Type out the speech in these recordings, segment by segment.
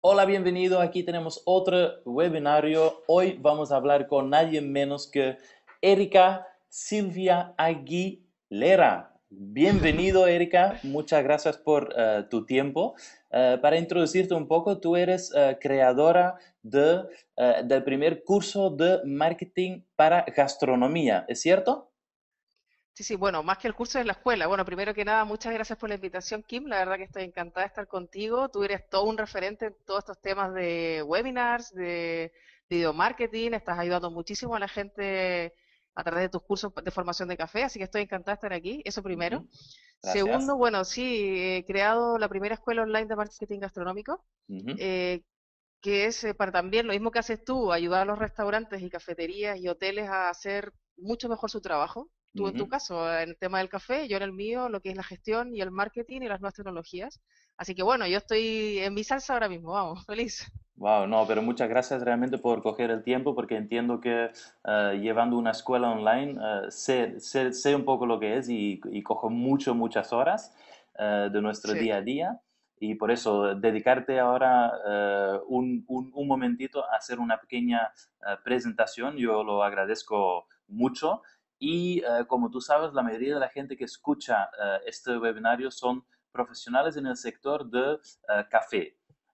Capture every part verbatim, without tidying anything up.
Hola, bienvenido. Aquí tenemos otro webinario. Hoy vamos a hablar con nadie menos que Erika Silvia Aguilera. Bienvenido, Erika. Muchas gracias por eh, tu tiempo. Eh, para introducirte un poco, tú eres eh, creadora de, eh, del primer curso de marketing para gastronomía, ¿es cierto? Sí, sí, bueno, más que el curso en la escuela. Bueno, primero que nada, muchas gracias por la invitación, Kim. La verdad que estoy encantada de estar contigo. Tú eres todo un referente en todos estos temas de webinars, de video marketing. Estás ayudando muchísimo a la gente a través de tus cursos de formación de café, así que estoy encantada de estar aquí. Eso primero. Ujú. Segundo, Gracias. bueno, sí, he creado la primera escuela online de marketing gastronómico, Ujú. eh, que es eh, para también lo mismo que haces tú, ayudar a los restaurantes y cafeterías y hoteles a hacer mucho mejor su trabajo. Tú en tu Ujú. caso, en el tema del café, yo en el mío, lo que es la gestión y el marketing y las nuevas tecnologías. Así que bueno, yo estoy en mi salsa ahora mismo, vamos, feliz. Wow, no, pero muchas gracias realmente por coger el tiempo, porque entiendo que eh, llevando una escuela online eh, sé, sé- sé un poco lo que es y, y cojo mucho, muchas horas eh, de nuestro Sí. día a día. Y por eso, dedicarte ahora eh, un, un- un momentito a hacer una pequeña eh, presentación, yo lo agradezco mucho. Y eh, como tú sabes, la mayoría de la gente que escucha eh, este webinario son profesionales en el sector de eh, café.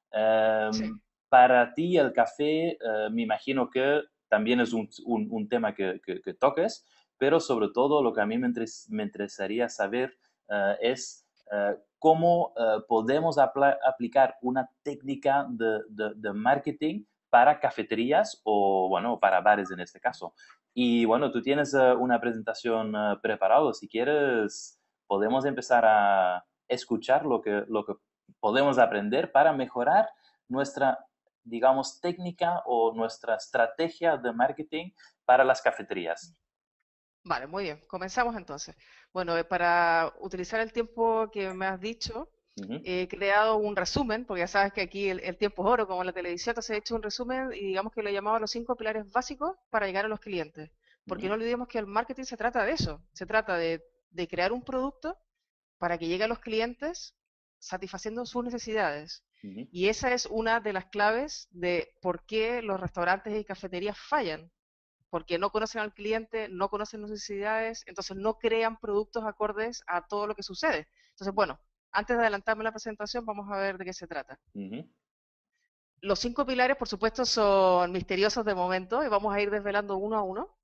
Sí. Em, para ti el café, eh, me imagino que también es un, un- un tema que, que- que toques, pero sobre todo lo que a mí me, interes- me interesaría saber eh, es eh, cómo eh, podemos apla- aplicar una técnica de, de- de marketing para cafeterías o, bueno, para bares en este caso. Y bueno, tú tienes eh, una presentación eh, preparada. Si quieres, podemos empezar a escuchar lo que, lo que podemos aprender para mejorar nuestra, digamos, técnica o nuestra estrategia de marketing para las cafeterías. Vale, muy bien. Comenzamos entonces. Bueno, eh, para utilizar el tiempo que me has dicho, Ujú. he creado un resumen, porque ya sabes que aquí el, el tiempo es oro, como en la televisión, entonces he hecho un resumen y digamos que lo he llamado los cinco pilares básicos para llegar a los clientes. Porque Ujú. no olvidemos que el marketing se trata de eso, se trata de, de crear un producto para que llegue a los clientes satisfaciendo sus necesidades. Ujú. Y esa es una de las claves de por qué los restaurantes y cafeterías fallan, porque no conocen al cliente, no conocen las necesidades, entonces no crean productos acordes a todo lo que sucede. Entonces, bueno, antes de adelantarme la presentación, vamos a ver de qué se trata. Ujú. Los cinco pilares, por supuesto, son misteriosos de momento y vamos a ir desvelando uno a uno.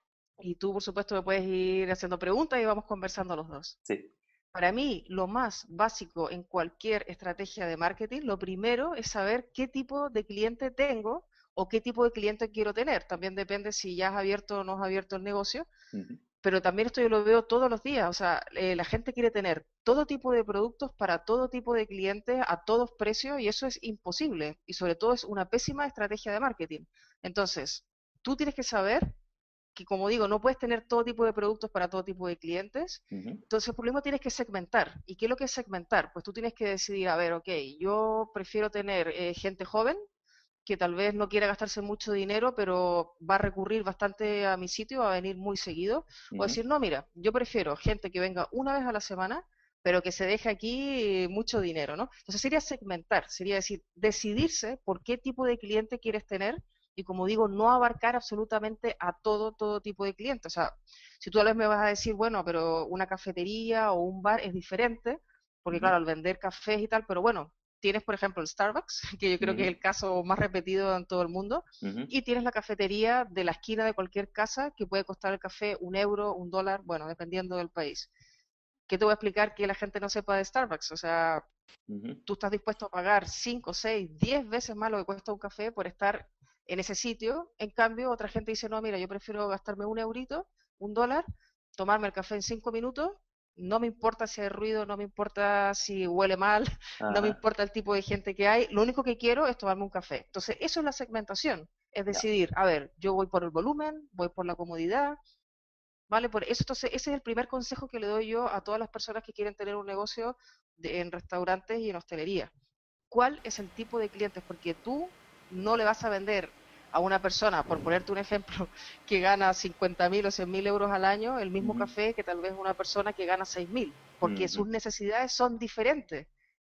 Y tú, por supuesto, me puedes ir haciendo preguntas y vamos conversando los dos. Sí. Para mí, lo más básico en cualquier estrategia de marketing, lo primero es saber qué tipo de cliente tengo o qué tipo de cliente quiero tener. También depende si ya has abierto o no has abierto el negocio, Ujú. pero también esto yo lo veo todos los días. O sea, eh, la gente quiere tener todo tipo de productos para todo tipo de clientes a todos precios y eso es imposible. Y sobre todo es una pésima estrategia de marketing. Entonces, tú tienes que saber que, como digo, no puedes tener todo tipo de productos para todo tipo de clientes. Ujú. Entonces, por lo mismo tienes que segmentar. ¿Y qué es lo que es segmentar? Pues tú tienes que decidir, a ver, ok, yo prefiero tener eh, gente joven que tal vez no quiera gastarse mucho dinero, pero va a recurrir bastante a mi sitio, va a venir muy seguido. O Ujú. decir, no, mira, yo prefiero gente que venga una vez a la semana, pero que se deje aquí mucho dinero, ¿no? Entonces sería segmentar, sería decir, decidirse por qué tipo de cliente quieres tener y, como digo, no abarcar absolutamente a todo, todo tipo de clientes. O sea, si tú tal vez me vas a decir, bueno, pero una cafetería o un bar es diferente, porque Ujú. claro, al vender cafés y tal, pero bueno, tienes, por ejemplo, el Starbucks, que yo creo que es Ujú. el caso más repetido en todo el mundo, Ujú. y tienes la cafetería de la esquina de cualquier casa que puede costar el café un euro, un dólar, bueno, dependiendo del país. ¿Qué te voy a explicar que la gente no sepa de Starbucks? O sea, Ujú. tú estás dispuesto a pagar cinco, seis, diez veces más lo que cuesta un café por estar en ese sitio. En cambio, otra gente dice, no, mira, yo prefiero gastarme un eurito, un dólar, tomarme el café en cinco minutos. No me importa si hay ruido, no me importa si huele mal, no me Ajá. importa el tipo de gente que hay. Lo único que quiero es tomarme un café. Entonces, eso es la segmentación. Es Ya. decidir, a ver, yo voy por el volumen, voy por la comodidad, ¿vale? Por eso, entonces, ese es el primer consejo que le doy yo a todas las personas que quieren tener un negocio de- en restaurantes y en hostelería. ¿Cuál es el tipo de clientes? Porque tú no le vas a vender a una persona, por ponerte un ejemplo, que gana cincuenta mil o cien mil euros al año, el mismo Ujú. café que tal vez una persona que gana seis mil, porque Ujú. sus necesidades son diferentes.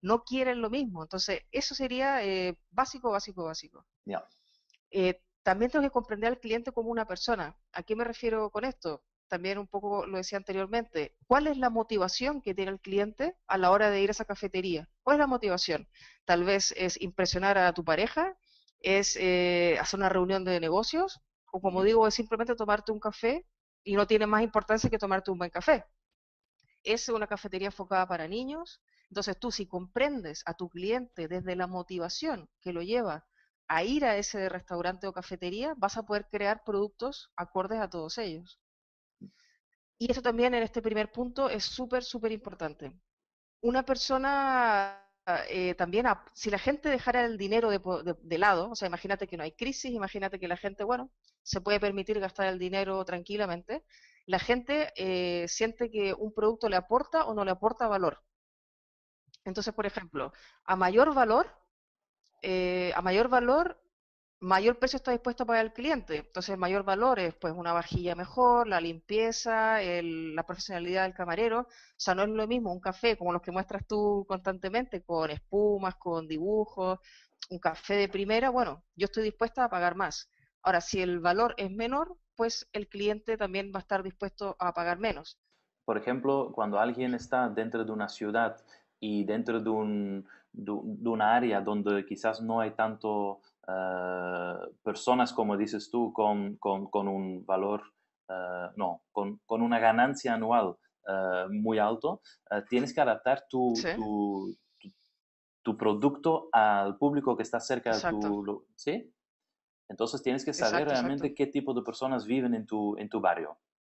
no quieren lo mismo. Entonces, eso sería eh, básico, básico, básico. Ya. Eh, también tengo que comprender al cliente como una persona. ¿A qué me refiero con esto? También un poco lo decía anteriormente. ¿Cuál es la motivación que tiene el cliente a la hora de ir a esa cafetería? ¿Cuál es la motivación? Tal vez es impresionar a tu pareja, es eh, hacer una reunión de negocios, o como Ujú. digo, es simplemente tomarte un café y no tiene más importancia que tomarte un buen café. Es una cafetería enfocada para niños. Entonces tú, si comprendes a tu cliente desde la motivación que lo lleva a ir a ese restaurante o cafetería, vas a poder crear productos acordes a todos ellos. Y eso también en este primer punto es súper, súper importante. Una persona eh, también, ap- si la gente dejara el dinero de, po- de- de lado, o sea, imagínate que no hay crisis, imagínate que la gente, bueno, se puede permitir gastar el dinero tranquilamente, la gente eh, siente que un producto le aporta o no le aporta valor. Entonces, por ejemplo, a mayor valor, eh, a mayor valor, mayor precio está dispuesto a pagar el cliente. Entonces, mayor valor es pues una vajilla mejor, la limpieza, el- la profesionalidad del camarero. O sea, no es lo mismo un café como los que muestras tú constantemente, con espumas, con dibujos, un café de primera, bueno, yo estoy dispuesta a pagar más. Ahora, si el valor es menor, pues el cliente también va a estar dispuesto a pagar menos. Por ejemplo, cuando alguien está dentro de una ciudad y dentro de un, de, de una área donde quizás no hay tanto eh, personas, como dices tú, con, con, con un valor, eh, no, con, con, una ganancia anual eh, muy alto, eh, tienes que adaptar tu, Sí, tu, tu, tu, producto al público que está cerca de exacto, tu, ¿sí? Entonces tienes que saber exacto, exacto. realmente qué tipo de personas viven en tu, en tu barrio.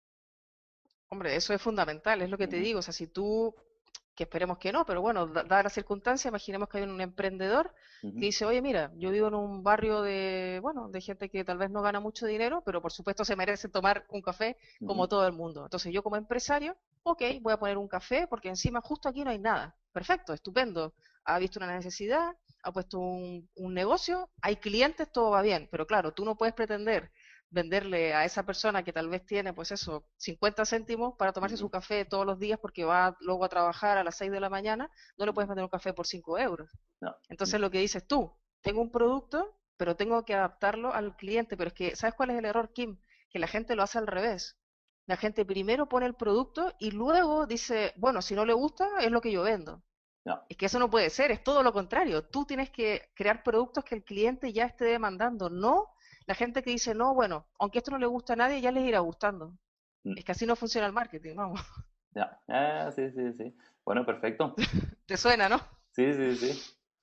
Hombre, eso es fundamental, es lo que te Ujú, digo. O sea, si tú, que esperemos que no, pero bueno, da- dadas las circunstancias, imaginemos que hay un emprendedor que ujú, dice, oye, mira, yo vivo en un barrio de, bueno, de gente que tal vez no gana mucho dinero, pero por supuesto se merece tomar un café como ujú, todo el mundo. Entonces yo como empresario, ok, voy a poner un café porque encima justo aquí no hay nada. Perfecto, estupendo. Ha visto una necesidad, ha puesto un, un negocio, hay clientes, todo va bien, pero claro, tú no puedes pretender venderle a esa persona que tal vez tiene, pues eso, cincuenta céntimos para tomarse su ujú, café todos los días porque va luego a trabajar a las seis de la mañana, no le puedes ujú. vender un café por cinco euros. No. Entonces lo que dices tú, tengo un producto, pero tengo que adaptarlo al cliente, pero es que, ¿sabes cuál es el error, Kim? Que la gente lo hace al revés. La gente primero pone el producto y luego dice, bueno, si no le gusta, es lo que yo vendo. No. Es que eso no puede ser, es todo lo contrario. Tú tienes que crear productos que el cliente ya esté demandando, no la gente que dice, no, bueno, aunque esto no le gusta a nadie, ya les irá gustando. Mm, Es que así no funciona el marketing, vamos. ya. Ah, sí, sí, sí. Bueno, perfecto. ¿Te suena, no? Sí, sí, sí.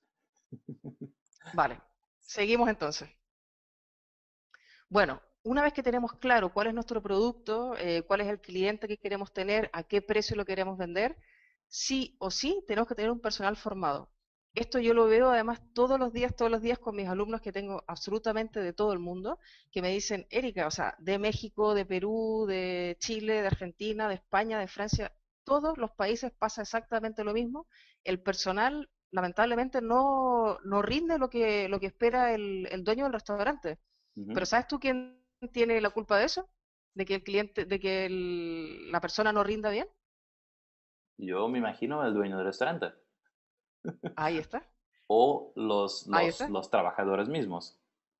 Vale, seguimos entonces. Bueno, una vez que tenemos claro cuál es nuestro producto, eh, cuál es el cliente que queremos tener, a qué precio lo queremos vender, sí o sí tenemos que tener un personal formado. Esto yo lo veo además todos los días, todos los días con mis alumnos que tengo absolutamente de todo el mundo, que me dicen, Erika, o sea, de México, de Perú, de Chile, de Argentina, de España, de Francia, todos los países pasa exactamente lo mismo. El personal lamentablemente no, no rinde lo que, lo que espera el, el dueño del restaurante. Ujú. Pero ¿sabes tú quién tiene la culpa de eso? De que el cliente, de que el- la persona no rinda bien. Yo me imagino el dueño del restaurante Ahí está, o los, ahí los, está. los trabajadores mismos.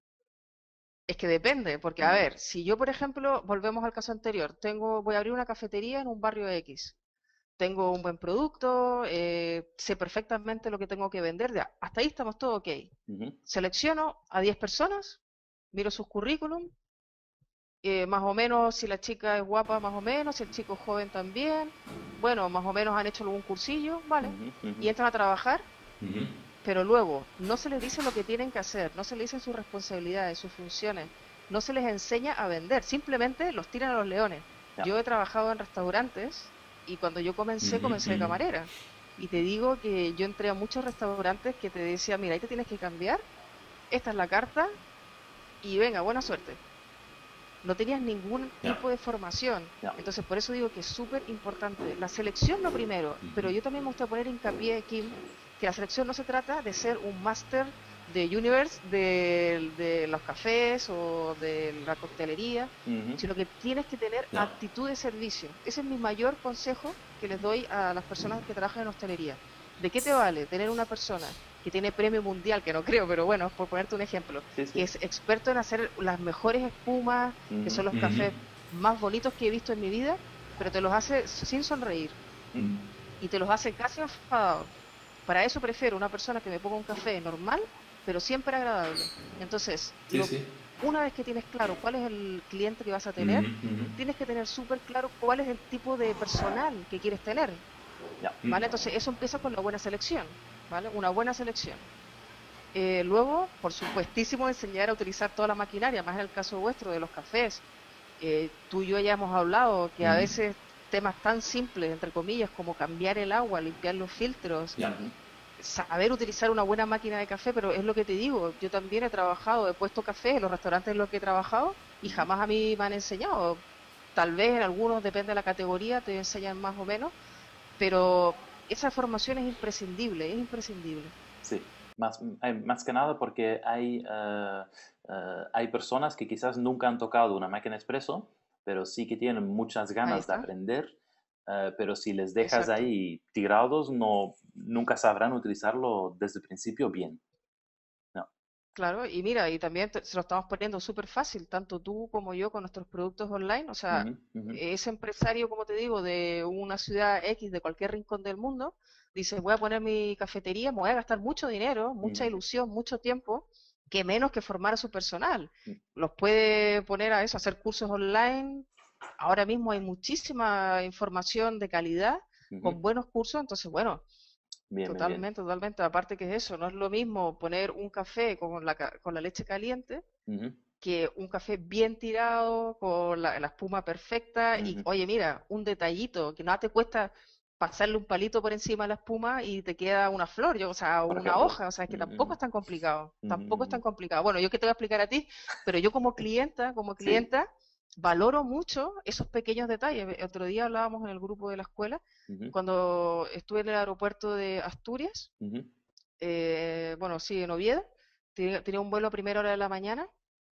Es que depende, porque a Ujú, ver, si yo, por ejemplo, volvemos al caso anterior, tengo, voy a abrir una cafetería en un barrio X, tengo un buen producto, eh, sé perfectamente lo que tengo que vender, ya, hasta ahí estamos todo ok. ujú, Selecciono a diez personas, miro sus currículum, eh, más o menos si la chica es guapa, más o menos, si el chico es joven también, bueno, más o menos han hecho algún cursillo, vale, ujú, ujú, y entran a trabajar, ujú. pero luego no se les dice lo que tienen que hacer, no se les dicen sus responsabilidades, sus funciones, no se les enseña a vender, simplemente los tiran a los leones. Ya. Yo he trabajado en restaurantes y cuando yo comencé, Ujú, comencé de ujú. camarera. Y te digo que yo entré a muchos restaurantes que te decían, mira, ahí te tienes que cambiar, esta es la carta y venga, buena suerte. No tenías ningún Ya, tipo de formación. ya. Entonces, por eso digo que es súper importante. La selección lo primero, pero yo también me gusta poner hincapié, Kim, que la selección no se trata de ser un máster de Universe de, de los cafés o de la coctelería, Ujú, sino que tienes que tener ya. actitud de servicio. Ese es mi mayor consejo que les doy a las personas que trabajan en hostelería. ¿De qué te vale tener una persona que tiene premio mundial, que no creo, pero bueno, por ponerte un ejemplo, Sí, que sí. es experto en hacer las mejores espumas, que Ujú, son los Ujú. cafés más bonitos que he visto en mi vida, pero te los hace sin sonreír ujú. y te los hace casi enfadados? Para eso prefiero una persona que me ponga un café normal, pero siempre agradable. Entonces, Sí, lo, sí. una vez que tienes claro cuál es el cliente que vas a tener, Ujú, ujú. tienes que tener súper claro cuál es el tipo de personal que quieres tener, Ya. ¿vale? Entonces, eso empieza con la buena selección, ¿vale? Una buena selección. Eh, luego, por supuestísimo, enseñar a utilizar toda la maquinaria, más en el caso vuestro de los cafés. Eh, tú y yo ya hemos hablado que a Ujú. veces temas tan simples, entre comillas, como cambiar el agua, limpiar los filtros, Ja. Ujú, saber utilizar una buena máquina de café, pero es lo que te digo, yo también he trabajado, he puesto café en los restaurantes en los que he trabajado y ujú. jamás a mí me han enseñado. Tal vez en algunos, depende de la categoría, te enseñan más o menos, pero esa formación es imprescindible, es imprescindible. Sí, más, hay- más que nada porque hay, eh, eh, hay personas que quizás nunca han tocado una máquina expreso, pero sí que tienen muchas Ahí ganas de está, aprender, eh, pero si les dejas exacto. ahí tirados, no, nunca sabrán utilizarlo desde el principio bien. No. Claro, y mira, y también te- se lo estamos poniendo súper fácil, tanto tú como yo con nuestros productos online. O sea, Ujú, ujú, ese empresario, como te digo, de una ciudad X, de cualquier rincón del mundo, dice, voy a poner mi cafetería, me voy a gastar mucho dinero, mucha ujú, ilusión, mucho tiempo, que menos que formar a su personal. ujú, Los puede poner a eso, a hacer cursos online. Ahora mismo hay muchísima información de calidad ujú. con buenos cursos, entonces, bueno. Bien, bien, bien. Totalmente, totalmente. Aparte que es eso, no es lo mismo poner un café con la, ca- con la leche caliente Ujú, que un café bien tirado, con la, la espuma perfecta y, ujú. oye, mira, un detallito, que nada te cuesta pasarle un palito por encima de la espuma y te queda una flor, yo, o sea, Por una ejemplo. hoja, o sea, es que tampoco Ujú, es tan complicado, ujú, tampoco es tan ujú. complicado. Bueno, yo qué te voy a explicar a ti, pero yo como clienta, como Sí. clienta, valoro mucho esos pequeños detalles. Otro día hablábamos en el grupo de la escuela, Ujú, cuando estuve en el aeropuerto de Asturias, ujú, eh, bueno, sí, en Oviedo, tenía, tenía un vuelo a primera hora de la mañana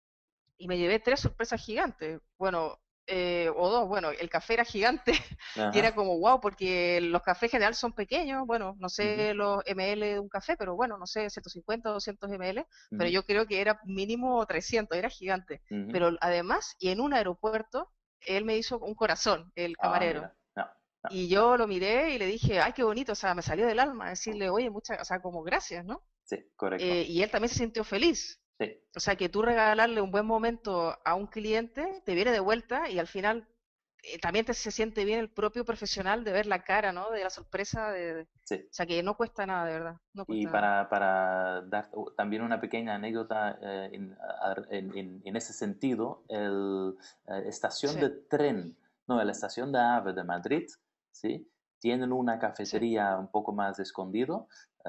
y me llevé tres sorpresas gigantes. Bueno, eh, o dos, bueno, el café era gigante y era ajá, como wow, porque los cafés en general son pequeños, bueno, no ujú, sé los ml de un café, pero bueno, no sé, ciento cincuenta o doscientos ml, pero ujú, yo creo que era mínimo trescientos, era gigante. ujú. Pero además, y en un aeropuerto, él me hizo un corazón, el Ah, camarero. mira. No, no, Y no. yo lo miré y le dije, ay, qué bonito, o sea, me salió del alma decirle, oye, muchas, o sea, como gracias, ¿no? Sí, correcto. Eh, y él también se sintió feliz. Sí. O sea, que tú regalarle un buen momento a un cliente, te viene de vuelta y al final eh, también te, se siente bien el propio profesional de ver la cara, ¿no? De la sorpresa. De, de- Sí. o sea, que no cuesta nada, de verdad. No Y cuesta nada. para, para dar u- también una pequeña anécdota eh, en, a- en- en- en ese sentido, el eh, estación Sí, de tren, no, la estación de AVE de Madrid, ¿sí? Tienen una sí. cafetería un poco más escondido,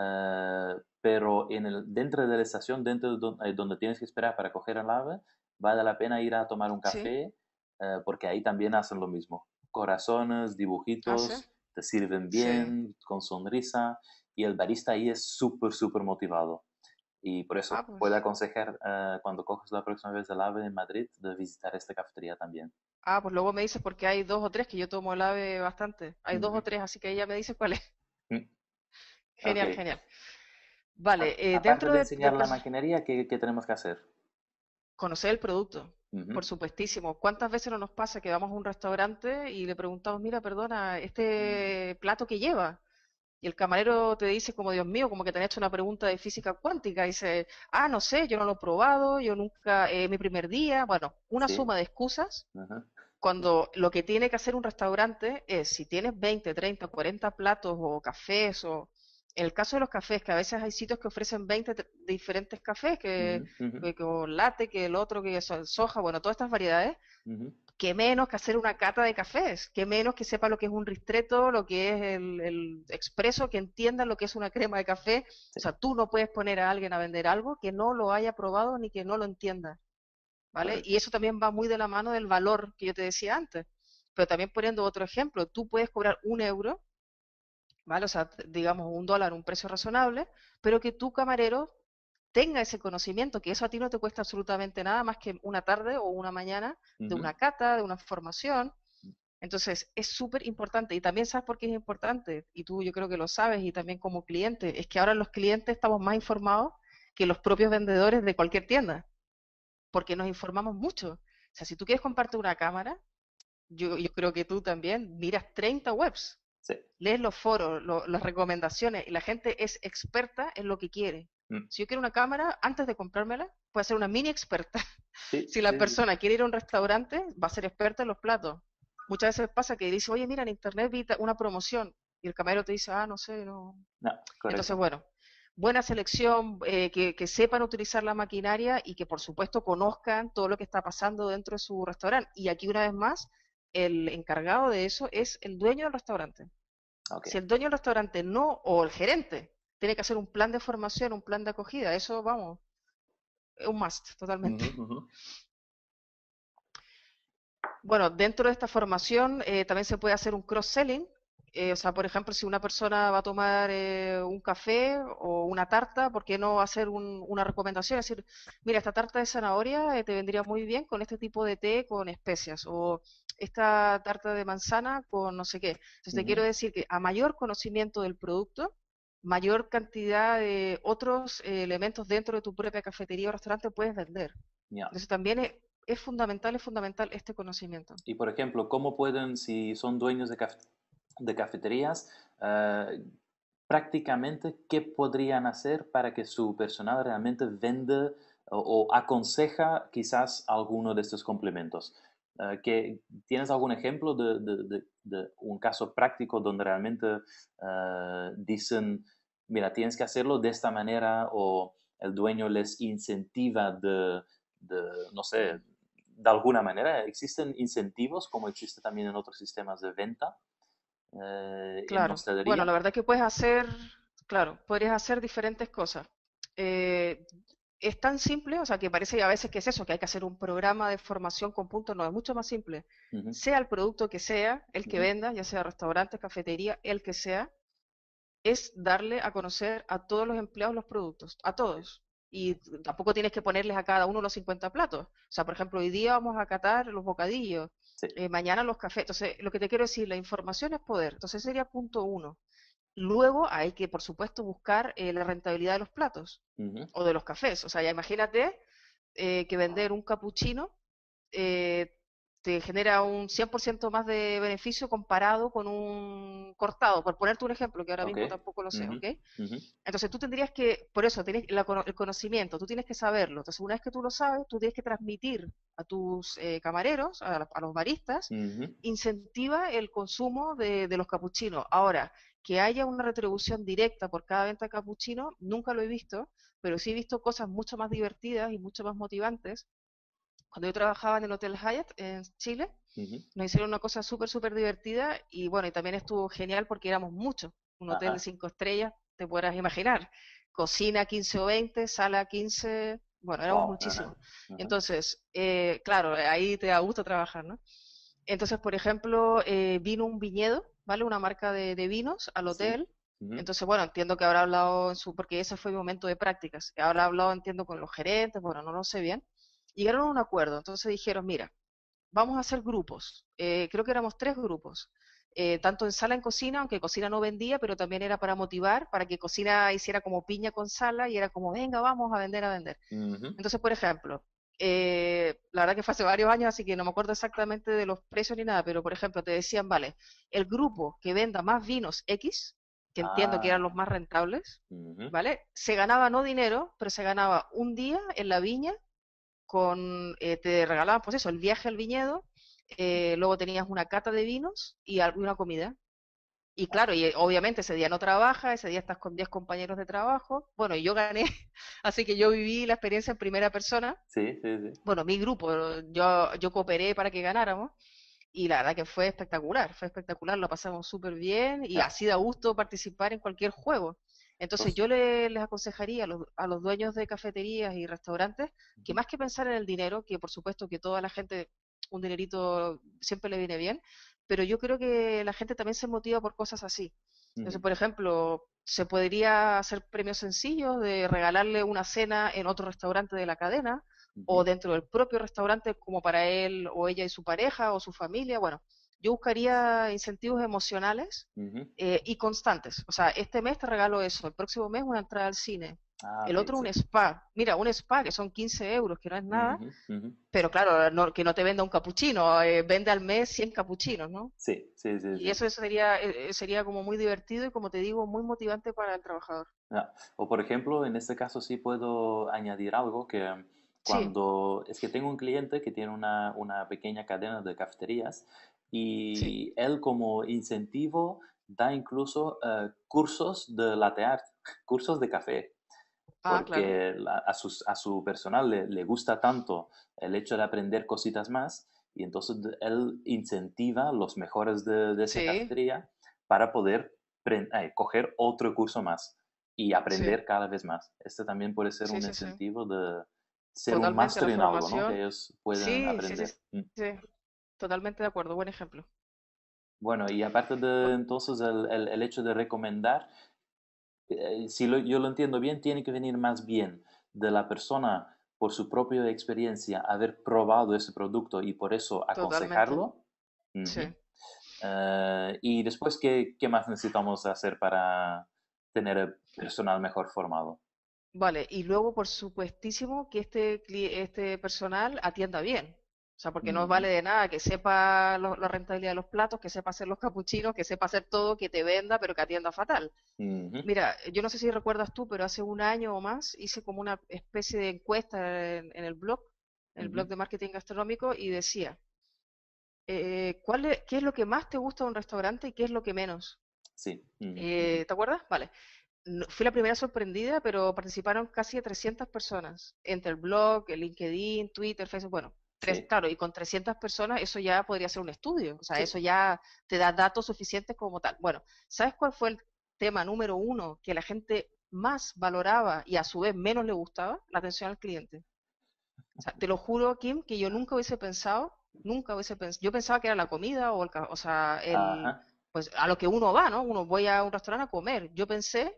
eh, pero en el, dentro de la estación, dentro de don- eh, donde tienes que esperar para coger el AVE, vale la pena ir a tomar un Sí. café, eh, porque ahí también hacen lo mismo. Corazones, Ah, sí. dibujitos, te sirven Sí. bien, con sonrisa y el barista ahí es súper, súper motivado. Y por Ah, eso puedo pues. aconsejar eh, cuando coges la próxima vez el AVE en Madrid de visitar esta cafetería también. Ah, pues luego me dices porque hay dos o tres que yo tomo el ave bastante. Hay dos Ujú. o tres, así que ella me dice cuál es. Mm. Ok. Genial, genial. Vale, A- eh, aparte dentro de de, enseñar del la perso- maquinaria, ¿qué, qué tenemos que hacer? conocer el producto, Ujú. por supuestísimo. ¿Cuántas veces no nos pasa que vamos a un restaurante y le preguntamos, mira, perdona, este plato que lleva? Y el camarero te dice como, Dios mío, como que te han hecho una pregunta de física cuántica. Y dice, ah, no sé, yo no lo he probado, yo nunca, eh, mi primer día. Bueno, una Sí. suma de excusas Ujú. cuando lo que tiene que hacer un restaurante es, si tienes veinte, treinta, cuarenta platos o cafés, o en el caso de los cafés, que a veces hay sitios que ofrecen veinte tre- diferentes cafés, que, Ujú, ujú, que con latte, que el otro, que son soja, bueno, todas estas variedades, ujú. qué menos que hacer una cata de cafés, qué menos que sepa lo que es un ristretto, lo que es el, el expreso, que entienda lo que es una crema de café. O Sí, sea, tú no puedes poner a alguien a vender algo que no lo haya probado ni que no lo entienda. ¿Vale? Y correcto. eso también va muy de la mano del valor que yo te decía antes. Pero también poniendo otro ejemplo, tú puedes cobrar un euro, ¿vale? O sea, t- digamos un dólar, un precio razonable, pero que tu camarero tenga ese conocimiento, que eso a ti no te cuesta absolutamente nada más que una tarde o una mañana de Ujú. una cata, de una formación. Entonces, es súper importante. Y también sabes por qué es importante, y tú yo creo que lo sabes, y también como cliente, es que ahora los clientes estamos más informados que los propios vendedores de cualquier tienda, porque nos informamos mucho. O sea, si tú quieres comprarte una cámara, yo, yo creo que tú también miras treinta webs, Sí. lees los foros, lo- las recomendaciones, y la gente es experta en lo que quiere. Mm. Si yo quiero una cámara, antes de comprármela, puede ser una mini experta. Sí, Si la sí, sí. persona quiere ir a un restaurante, va a ser experta en los platos. Muchas veces pasa que dice, oye, mira, en internet vi ta- una promoción, y el camarero te dice, ah, no sé, no. No, Entonces, correcto. bueno, buena selección, eh, que, que sepan utilizar la maquinaria y que por supuesto conozcan todo lo que está pasando dentro de su restaurante. Y aquí una vez más, el encargado de eso es el dueño del restaurante. Ok. Si el dueño del restaurante no, o el gerente, tiene que hacer un plan de formación, un plan de acogida, eso, vamos, es un must, totalmente. Ujú, ujú. Bueno, dentro de esta formación eh, también se puede hacer un cross-selling. Eh, o sea, por ejemplo, si una persona va a tomar eh, un café o una tarta, ¿por qué no hacer un- una recomendación? Es decir, mira, esta tarta de zanahoria eh, te vendría muy bien con este tipo de té con especias, o esta tarta de manzana con no sé qué. Entonces, te quiero Ujú. decir que a mayor conocimiento del producto, mayor cantidad de otros eh, elementos dentro de tu propia cafetería o restaurante puedes vender. Ya. Entonces, también es, es fundamental, es fundamental este conocimiento. Y por ejemplo, ¿cómo pueden, si son dueños de, caf- de cafeterías, eh, prácticamente qué podrían hacer para que su personal realmente venda o, o aconseja quizás alguno de estos complementos? Eh, que, ¿tienes algún ejemplo de, de- de- de un caso práctico donde realmente eh, dicen, mira, tienes que hacerlo de esta manera o el dueño les incentiva de, de, no sé, de alguna manera? ¿Existen incentivos como existe también en otros sistemas de venta eh, en Claro. Bueno, hostelería? la verdad que puedes hacer, claro, podrías hacer diferentes cosas. Eh, es tan simple, o sea, que parece a veces que es eso, que hay que hacer un programa de formación con puntos, no, es mucho más simple. Ujú, Sea el producto que sea, el que ujú, venda, ya sea restaurante, cafetería, el que sea, es darle a conocer a todos los empleados los productos, a ok, todos. Y tampoco tienes que ponerles a cada uno los cincuenta platos. O sea, por ejemplo, hoy día vamos a catar los bocadillos, sí, eh, mañana los cafés. Entonces, lo que te quiero decir, la información es poder. Entonces, sería punto uno. Luego hay que, por supuesto, buscar eh, la rentabilidad de los platos ujú, o de los cafés. O sea, ya imagínate eh, que vender un capuchino eh, te genera un cien por ciento más de beneficio comparado con un cortado, por ponerte un ejemplo, que ahora ok, mismo tampoco lo sé, ujú, ¿ok? ujú, Entonces tú tendrías que, por eso, tienes la cono- el conocimiento, tú tienes que saberlo. Entonces, una vez que tú lo sabes, tú tienes que transmitir a tus eh, camareros, a, la- a los baristas, ujú, incentiva el consumo de, de los capuchinos. Ahora, que haya una retribución directa por cada venta de capuchino, nunca lo he visto, pero sí he visto cosas mucho más divertidas y mucho más motivantes. Cuando yo trabajaba en el Hotel Hyatt en Chile, ujú. nos hicieron una cosa súper, súper divertida y bueno, y también estuvo genial porque éramos muchos. Un hotel de Ajá, cinco estrellas, te podrás imaginar. Cocina quince o veinte, sala quince, bueno, éramos wow, ajá, muchísimos. ajá, Entonces, eh, claro, ahí te da gusto trabajar, ¿no? Entonces, por ejemplo, eh, vino un viñedo, ¿vale? Una marca de, de vinos al sí, hotel. ujú, Entonces, bueno, entiendo que habrá hablado en su, porque ese fue mi momento de prácticas. Habrá hablado, entiendo, con los gerentes, bueno, no lo sé bien. Llegaron a un acuerdo, entonces dijeron, mira, vamos a hacer grupos. Eh, creo que éramos tres grupos, eh, tanto en sala en cocina, aunque cocina no vendía, pero también era para motivar, para que cocina hiciera como piña con sala y era como, venga, vamos a vender, a vender. ujú, Entonces, por ejemplo, eh, la verdad que fue hace varios años, así que no me acuerdo exactamente de los precios ni nada, pero por ejemplo, te decían, vale, el grupo que venda más vinos X, que entiendo que eran los ah, más rentables, ujú, ¿vale? Se ganaba no dinero, pero se ganaba un día en la viña con, eh, te regalaban pues eso, el viaje al viñedo, eh, luego tenías una cata de vinos y alguna comida. Y claro, y eh, obviamente ese día no trabaja, ese día estás con diez compañeros de trabajo. Bueno, y yo gané, así que yo viví la experiencia en primera persona. sí, sí, sí, Bueno, mi grupo, yo, yo cooperé para que ganáramos y la verdad que fue espectacular, fue espectacular, lo pasamos súper bien y ya, así da gusto participar en cualquier juego. Entonces pues, yo le- les aconsejaría a los, a los dueños de cafeterías y restaurantes que ujú, más que pensar en el dinero, que por supuesto que toda la gente un dinerito siempre le viene bien, pero yo creo que la gente también se motiva por cosas así. Entonces, ujú, por ejemplo, se podría hacer premios sencillos de regalarle una cena en otro restaurante de la cadena ujú, o dentro del propio restaurante como para él o ella y su pareja o su familia. Bueno, yo buscaría incentivos emocionales Ujú. eh, y constantes. O sea, este mes te regalo eso, el próximo mes una entrada al cine, Ah, el ok, otro un sí. spa. Mira, un spa que son quince euros, que no es nada, Ujú, ujú. pero claro, no- que no te venda un capuchino, eh, vende al mes cien capuchinos, ¿no? Sí, sí, sí, Y sí. eso sería, eh, eh, sería como muy divertido y como te digo, muy motivante para el trabajador. Ah, o por ejemplo, en este caso sí puedo añadir algo que Sí, cuando es que tengo un cliente que tiene una, una pequeña cadena de cafeterías sí. y él como incentivo da incluso eh, cursos de latte art, cursos de café, Ah, claro. porque la- a, sus- a su personal le, le gusta tanto el hecho de aprender cositas más y entonces de- él incentiva los mejores de, de esa Sí, cafetería para poder pre- eh, coger otro curso más y sí, aprender cada vez más. Este también puede ser sí, un sí, sí. incentivo de ser un Totalmente, la máster en algo, ¿no? Que formación. ellos pueden Sí, sí, sí, aprender. Mm. sí. Totalmente de acuerdo, buen ejemplo. Bueno, y aparte de Bu- entonces el, el- el hecho de recomendar, eh, si lo- yo lo entiendo bien, tiene que venir más bien de la persona por su propia experiencia, haber probado ese producto y por eso Totalmente, aconsejarlo. sí. Ujú. Eh, y después, ¿qué, qué más necesitamos hacer para tener el personal mejor formado? Vale, y luego, por supuestísimo, que este, cli- este personal atienda bien. O sea, porque no Ujú, vale de nada que sepa lo- la rentabilidad de los platos, que sepa hacer los capuchinos, que sepa hacer todo, que te venda, pero que atienda fatal. ujú, Mira, yo no sé si recuerdas tú, pero hace un año o más hice como una especie de encuesta en, en el blog, en el ujú. blog de marketing gastronómico, y decía, eh, ¿cuál es- ¿qué es lo que más te gusta de un restaurante y qué es lo que menos? Sí. Ujú, ujú. Eh, ¿te acuerdas? Vale. No- fui la primera sorprendida, pero participaron casi de trescientas personas, entre el blog, el LinkedIn, Twitter, Facebook, bueno, tres, Sí, claro, y con trescientas personas eso ya podría ser un estudio, o sea, sí. eso ya te da datos suficientes como tal. Bueno, ¿sabes cuál fue el tema número uno que la gente más valoraba y a su vez menos le gustaba? La atención al cliente. O sea, te lo juro, Kim, que yo nunca hubiese pensado, nunca hubiese pensado, yo pensaba que era la comida o el, ca- o sea, el, Ajá. pues a lo que uno va, ¿no? Uno voy a un restaurante a comer. Yo pensé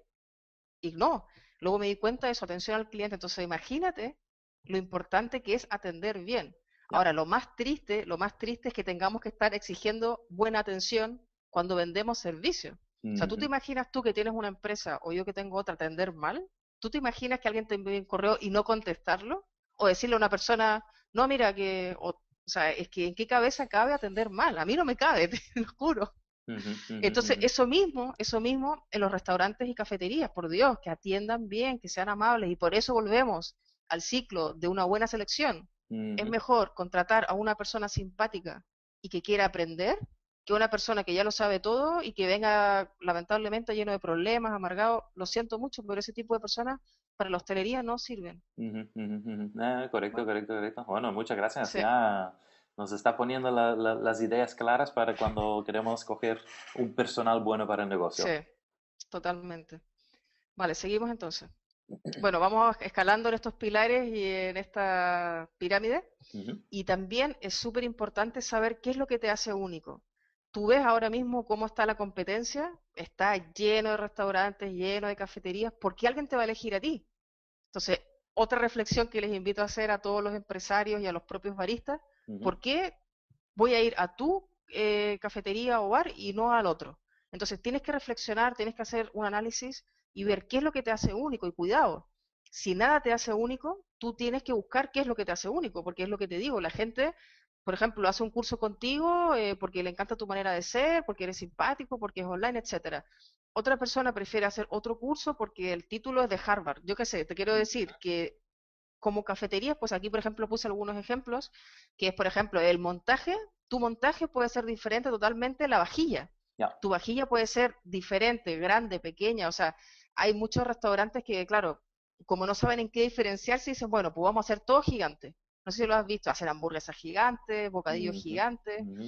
y no. Luego me di cuenta de su atención al cliente. Entonces, imagínate lo importante que es atender bien. Ya. Ahora, lo más triste, lo más triste es que tengamos que estar exigiendo buena atención cuando vendemos servicios. O sea, ¿tú te Ujú, imaginas tú que tienes una empresa o yo que tengo otra atender mal? ¿Tú te imaginas que alguien te envíe un correo y no contestarlo? O decirle a una persona, no, mira, que, o, o sea, es que en qué cabeza cabe atender mal. A mí no me cabe, te lo juro. ujú, ujú, Entonces, ujú, eso mismo, eso mismo en los restaurantes y cafeterías, por Dios, que atiendan bien, que sean amables, y por eso volvemos al ciclo de una buena selección. Es ujú. mejor contratar a una persona simpática y que quiera aprender que una persona que ya lo sabe todo y que venga lamentablemente lleno de problemas, amargado. Lo siento mucho, pero ese tipo de personas para la hostelería no sirven. Ujú, ujú, ujú. Ah, correcto, Bueno, correcto, correcto. Bueno, muchas gracias. sí, Ya nos está poniendo la- la- las ideas claras para cuando queremos coger un personal bueno para el sí, negocio. totalmente. Vale, seguimos entonces. Bueno, vamos escalando en estos pilares y en esta pirámide. Ujú, Y también es súper importante saber qué es lo que te hace único. Tú ves ahora mismo cómo está la competencia, está lleno de restaurantes, lleno de cafeterías, ¿por qué alguien te va a elegir a ti? Entonces, otra reflexión que les invito a hacer a todos los empresarios y a los propios baristas, ujú, ¿por qué voy a ir a tu eh, cafetería o bar y no al otro? Entonces, tienes que reflexionar, tienes que hacer un análisis y ver qué es lo que te hace único. Y cuidado, si nada te hace único, tú tienes que buscar qué es lo que te hace único, porque es lo que te digo, la gente, por ejemplo, hace un curso contigo eh, porque le encanta tu manera de ser, porque eres simpático, porque es online, etcétera. Otra persona prefiere hacer otro curso porque el título es de Harvard. Yo qué sé, te quiero decir que como cafeterías, pues aquí, por ejemplo, puse algunos ejemplos, que es, por ejemplo, el montaje. Tu montaje puede ser diferente totalmente a la vajilla. ya. Tu vajilla puede ser diferente, grande, pequeña. O sea, hay muchos restaurantes que, claro, como no saben en qué diferenciarse, dicen, bueno, pues vamos a hacer todo gigante. No sé si lo has visto, hacen hamburguesas gigantes, bocadillos Ujú, gigantes, ujú,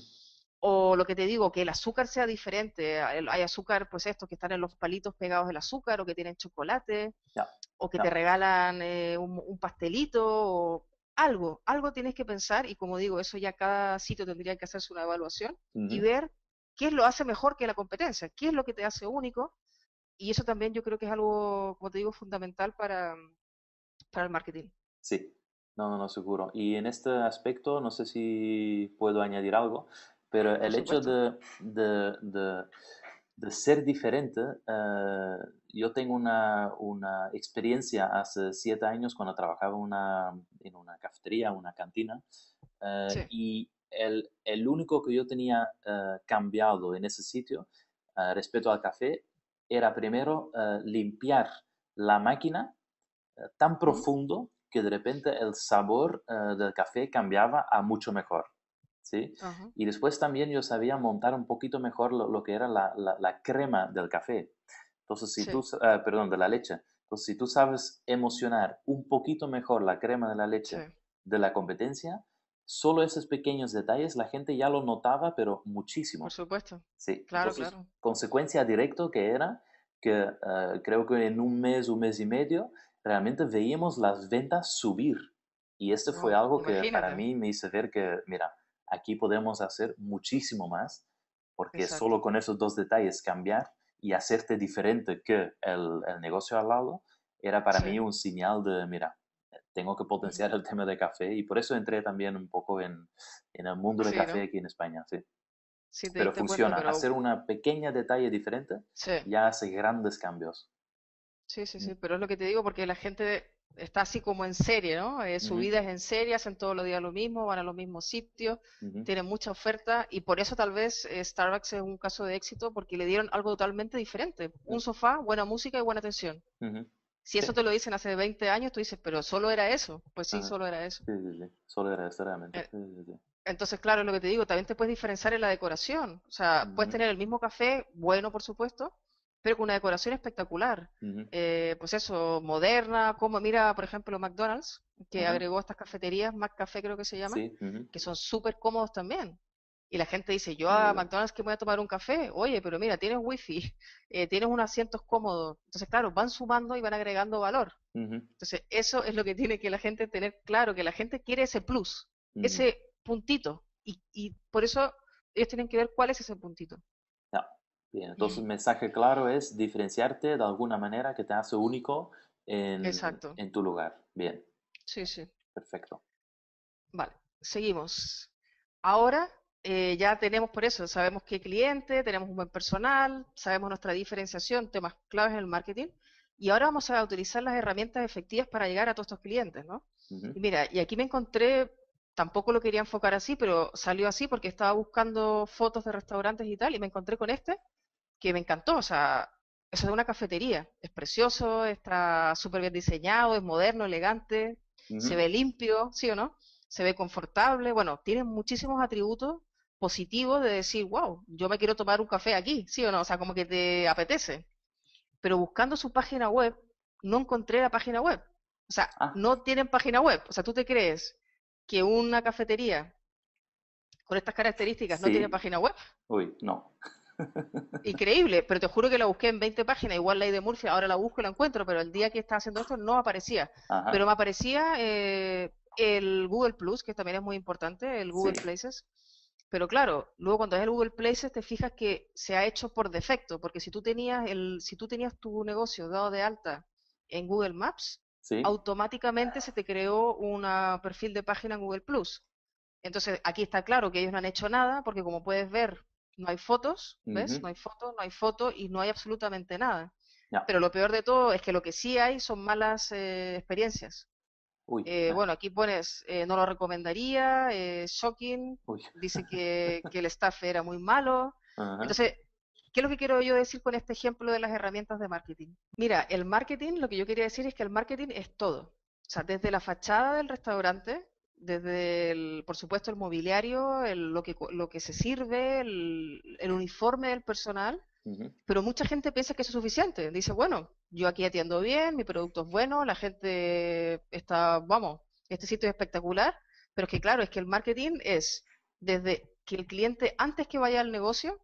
o lo que te digo, que el azúcar sea diferente. Hay hay azúcar, pues estos que están en los palitos pegados del azúcar, o que tienen chocolate, ya, o que te ya. regalan eh, un, un pastelito, o algo, algo tienes que pensar y como digo, eso ya cada sitio tendría que hacerse una evaluación y Ujú, ver qué lo hace mejor que la competencia, qué es lo que te hace único y eso también yo creo que es algo, como te digo, fundamental para, para el marketing. sí, no, no, no, seguro. Y en este aspecto, no sé si puedo añadir algo, pero por el hecho supuesto. de, de, de, de ser diferente, eh, yo tengo una, una experiencia hace siete años cuando trabajaba una, en una cafetería, una cantina, eh, Sí, y el, el único que yo tenía eh, cambiado en ese sitio eh, respecto al café era primero eh, limpiar la máquina eh, tan ujú, profundo que de repente el sabor eh, del café cambiaba a mucho mejor, ¿sí? ajá, Y después también yo sabía montar un poquito mejor lo, lo que era la, la, la, crema del café. Entonces, si tú, sí, uh, perdón, de la leche. Entonces, si tú sabes emocionar un poquito mejor la crema de la sí, leche de la competencia, solo esos pequeños detalles la gente ya lo notaba, pero por muchísimo. supuesto. Sí, Claro, entonces, claro. consecuencia directa que era que uh, creo que en un mes, un mes y medio, realmente veíamos las ventas subir. Y este fue Wow, algo que para imagínate. mí me hizo ver que, mira, aquí podemos hacer muchísimo más, porque solo Exacto. con esos dos detalles cambiar y hacerte diferente que el, el negocio al lado, era para Sí. mí un señal de, mira, tengo que Ujú. potenciar el tema de café y por eso entré también un poco en, en el mundo de Sí, café ¿no? aquí en España, sí. Sí te Pero diste cuenta, funciona, pero hacer una pequeña detalle diferente sí, ya hace grandes cambios. sí, sí, Mm, sí, pero es lo que te digo porque la gente está así como en serie, ¿no? Eh, su ujú, vida es en serie, hacen todos los días lo mismo, van a los mismos sitios, ujú, tienen mucha oferta y por eso tal vez eh, Starbucks es un caso de éxito porque le dieron algo totalmente diferente. Un sofá, buena música y buena atención. ujú. Si Sí, eso te lo dicen hace veinte años, tú dices, pero solo era eso. Pues sí, ajá. solo era eso. Sí, sí, sí. Solo era esto realmente. Eh, Sí, sí, sí. Entonces, claro, es lo que te digo, también te puedes diferenciar en la decoración. O sea, puedes Ujú, tener el mismo café, bueno, por supuesto, pero con una decoración espectacular. ujú, Eh, pues eso, moderna, como mira, por ejemplo, McDonald's, que ajá. agregó estas cafeterías, McCafé creo que se llama, Sí, ujú. que son súper cómodos también. Y la gente dice, yo Es a verdad. McDonald's que voy a tomar un café, oye, pero mira, tienes wifi, eh, tienes unos asientos cómodos. Entonces, claro, van sumando y van agregando valor. Ujú, Entonces, eso es lo que tiene que la gente tener claro, que la gente quiere ese plus, ujú. ese puntito. Y, y por eso ellos tienen que ver cuál es ese puntito. Ya. Bien, entonces el mensaje claro es diferenciarte de alguna manera que te hace único en, Exacto. en tu lugar. Bien, Sí, sí. perfecto. Vale. Seguimos. Ahora eh, ya tenemos por eso, sabemos qué cliente, tenemos un buen personal, sabemos nuestra diferenciación, temas claves en el marketing. Y ahora vamos a utilizar las herramientas efectivas para llegar a todos estos clientes, ¿no? Ujú, Y mira, y aquí me encontré, tampoco lo quería enfocar así, pero salió así porque estaba buscando fotos de restaurantes y tal, y me encontré con este que me encantó. O sea, eso de una cafetería. Es precioso, está súper bien diseñado, es moderno, elegante, se ujú, ve limpio, ¿sí o no? Se ve confortable. Bueno, tiene muchísimos atributos positivos de decir, wow, yo me quiero tomar un café aquí, ¿sí o no? O sea, como que te apetece. Pero buscando su página web, no encontré la página web. O sea, Ah, no tienen página web. O sea, ¿tú te crees que una cafetería con estas características no tiene sí. página web? Uy, no. Increíble, pero te juro que la busqué en veinte páginas, igual la de Murcia, ahora la busco y la encuentro, pero el día que estaba haciendo esto no aparecía. Pero Ajá, me aparecía eh, el Google Plus, que también es muy importante, el sí. Google Places. Pero claro, luego cuando es el Google Places te fijas que se ha hecho por defecto, porque si tú tenías el, si tú tenías tu negocio dado de alta en Google Maps, Sí. automáticamente se te creó un perfil de página en Google Plus. Entonces, aquí está claro que ellos no han hecho nada, porque como puedes ver, no hay fotos, ¿ves? Ujú, No hay fotos, no hay fotos y no hay absolutamente nada. ya. Pero lo peor de todo es que lo que sí hay son malas eh, experiencias. Uy, Eh, ah, bueno, aquí pones, eh, no lo recomendaría, eh, shocking, uy. dice que, que el staff era muy malo. Ajá. Entonces, ¿qué es lo que quiero yo decir con este ejemplo de las herramientas de marketing? Mira, el marketing, lo que yo quería decir es que el marketing es todo. O sea, desde la fachada del restaurante, desde, el, por supuesto, el mobiliario, el- lo que, co- lo que se sirve, el, el uniforme del personal, Ujú, pero mucha gente piensa que eso es suficiente. Dice, bueno, yo aquí atiendo bien, mi producto es bueno, la gente está, vamos, este sitio es espectacular, pero es que claro, es que el marketing es desde que el cliente, antes que vaya al negocio,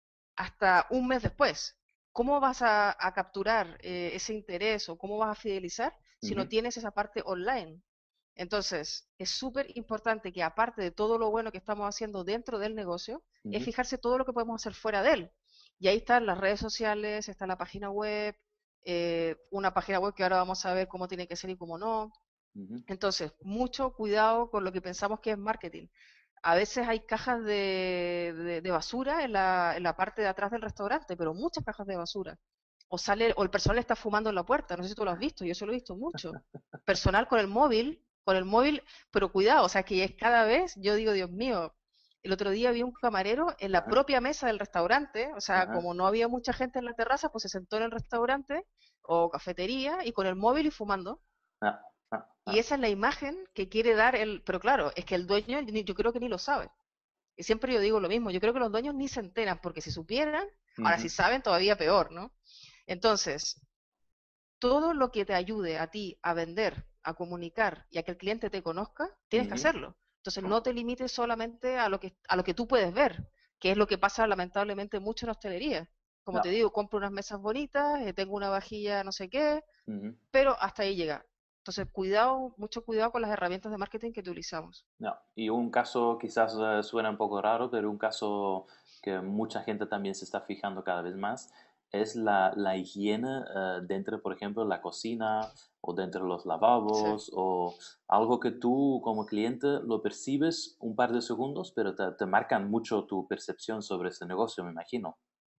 hasta un mes después. ¿Cómo vas a, a capturar eh, ese interés o cómo vas a fidelizar si no ujú, tienes esa parte online? Entonces, es súper importante que aparte de todo lo bueno que estamos haciendo dentro del negocio, es ujú, fijarse todo lo que podemos hacer fuera de él. Y ahí están las redes sociales, está la página web, eh, una página web que ahora vamos a ver cómo tiene que ser y cómo no. ujú. Entonces, mucho cuidado con lo que pensamos que es marketing. a veces hay cajas de, de- de basura en la, en la parte de atrás del restaurante, pero muchas cajas de basura. O sale, o el personal está fumando en la puerta, no sé si tú lo has visto, yo eso lo he visto mucho. Personal con el móvil, con el móvil, pero cuidado, o sea que es cada vez, yo digo, Dios mío, el otro día vi un camarero en la Ajá, propia mesa del restaurante, o sea, ajá, como no había mucha gente en la terraza, pues se sentó en el restaurante o cafetería y con el móvil y fumando. ah, ah, Y ah, esa es la imagen que quiere dar el, pero claro, es que el dueño ni- yo creo que ni lo sabe. Y siempre yo digo lo mismo, yo creo que los dueños ni se enteran, porque si supieran, ahora ujú, si saben todavía peor, ¿no? Entonces, todo lo que te ayude a ti a vender, a comunicar y a que el cliente te conozca, tienes que ujú, hacerlo. Entonces, no te limites solamente a lo que, a lo que tú puedes ver, que es lo que pasa lamentablemente mucho en hostelería. Como te no, digo, compro unas mesas bonitas, eh, tengo una vajilla no sé qué, ujú, pero hasta ahí llega. Entonces, cuidado, mucho cuidado con las herramientas de marketing que utilizamos. no. Y un caso quizás eh, suena un poco raro, pero un caso que mucha gente también se está fijando cada vez más es la, la higiene eh, dentro, por ejemplo, de la cocina o dentro de los Sí. lavabos o algo que tú como cliente lo percibes un par de segundos, pero te, te marcan mucho tu percepción sobre ese negocio, me imagino.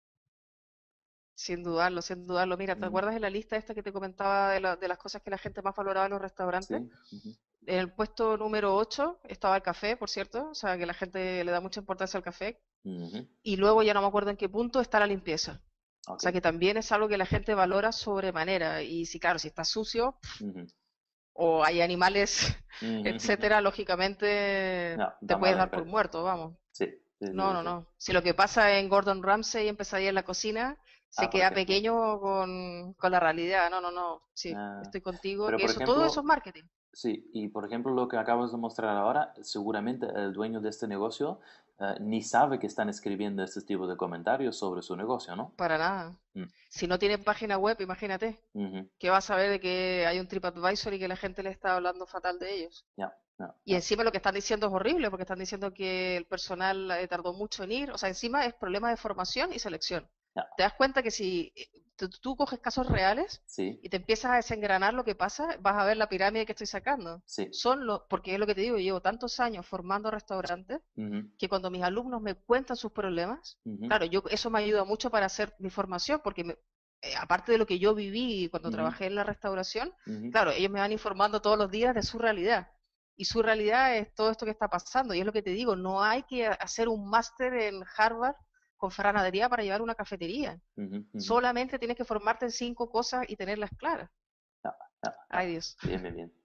Sin dudarlo, sin dudarlo. Mira, ¿te Ujú. acuerdas de la lista esta que te comentaba de, la- de las cosas que la gente más valoraba en los restaurantes? Sí. Ujú. En el puesto número ocho estaba el café, por cierto, o sea que la gente le da mucha importancia al café. Ujú. Y luego ya no me acuerdo en qué punto está la limpieza. O Ok. sea que también es algo que la gente valora sobremanera. Y si, claro, si está sucio Ujú. o hay animales, Ujú, ujú. etcétera, lógicamente No, te da puedes mala dar por impresión. muerto, vamos. Sí, sí, No, sí, no, sí. no. Si lo que pasa en Gordon Ramsay en Pesadilla en la cocina se Ah, por queda ejemplo. pequeño con, con la realidad. No, no, no. Sí, Ah, estoy contigo. pero Que por eso, todo eso ejemplo, es marketing. sí, y por ejemplo lo que acabas de mostrar ahora, seguramente el dueño de este negocio eh, ni sabe que están escribiendo este tipo de comentarios sobre su negocio, ¿no? Para nada. Mm, Si no tiene página web, imagínate. ujú. ¿Qué va a saber de que hay un TripAdvisor y que la gente le está hablando fatal de ellos? Ya, ya, Y ya, encima lo que están diciendo es horrible, porque están diciendo que el personal eh, tardó mucho en ir. O sea, encima es problema de formación y selección. ya. Te das cuenta que si eh, tú, tú coges casos reales Sí, y te empiezas a desengranar lo que pasa, vas a ver la pirámide que estoy sacando. sí. Son los, porque es lo que te digo, llevo tantos años formando restaurantes Ujú, que cuando mis alumnos me cuentan sus problemas, ujú, claro, yo eso me ayuda mucho para hacer mi formación, porque me- eh, aparte de lo que yo viví cuando ujú, trabajé en la restauración, ujú, claro, ellos me van informando todos los días de su realidad. Y su realidad es todo esto que está pasando. Y es lo que te digo, no hay que hacer un máster en Harvard con Ferran Adrià para llevar una cafetería. ujú, ujú. Solamente tienes que formarte en cinco cosas y tenerlas claras. Ya, ya, ya. Ay, Dios. Bien, bien, bien.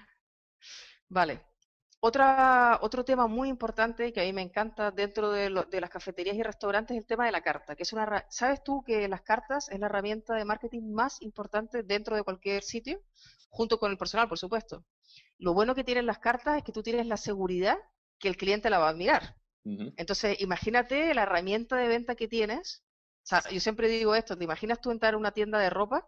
Vale. Otra, otro tema muy importante que a mí me encanta dentro de, lo- de las cafeterías y restaurantes es el tema de la carta, que es una, herra- ¿sabes tú que las cartas es la herramienta de marketing más importante dentro de cualquier sitio? Junto con el personal, por supuesto. Lo bueno que tienen las cartas es que tú tienes la seguridad que el cliente la va a admirar. Ujú. Entonces, imagínate la herramienta de venta que tienes. O sea, yo siempre digo esto, ¿te imaginas tú entrar a una tienda de ropa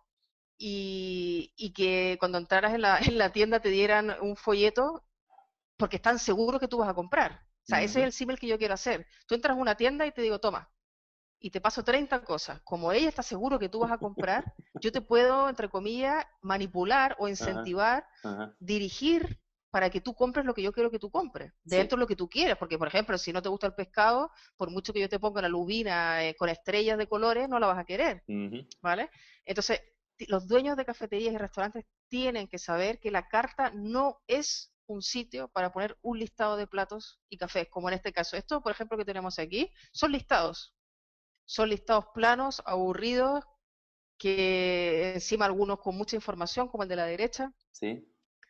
y, y que cuando entraras en la, en la tienda te dieran un folleto porque están seguros que tú vas a comprar? O sea, ese es Ujú. el símil que yo quiero hacer. Tú entras a una tienda y te digo, toma, y te paso treinta cosas. Como ella está seguro que tú vas a comprar, yo te puedo, entre comillas, manipular o Ajá, incentivar, ajá. dirigir para que tú compres lo que yo quiero que tú compres, Sí. dentro de lo que tú quieres, porque por ejemplo, si no te gusta el pescado, por mucho que yo te ponga la lubina eh, con estrellas de colores, no la vas a querer, Ujú. ¿vale? Entonces, los dueños de cafeterías y restaurantes tienen que saber que la carta no es un sitio para poner un listado de platos y cafés, como en este caso. Esto, por ejemplo, que tenemos aquí, son listados. Son listados planos, aburridos, que encima algunos con mucha información, como el de la derecha. Sí.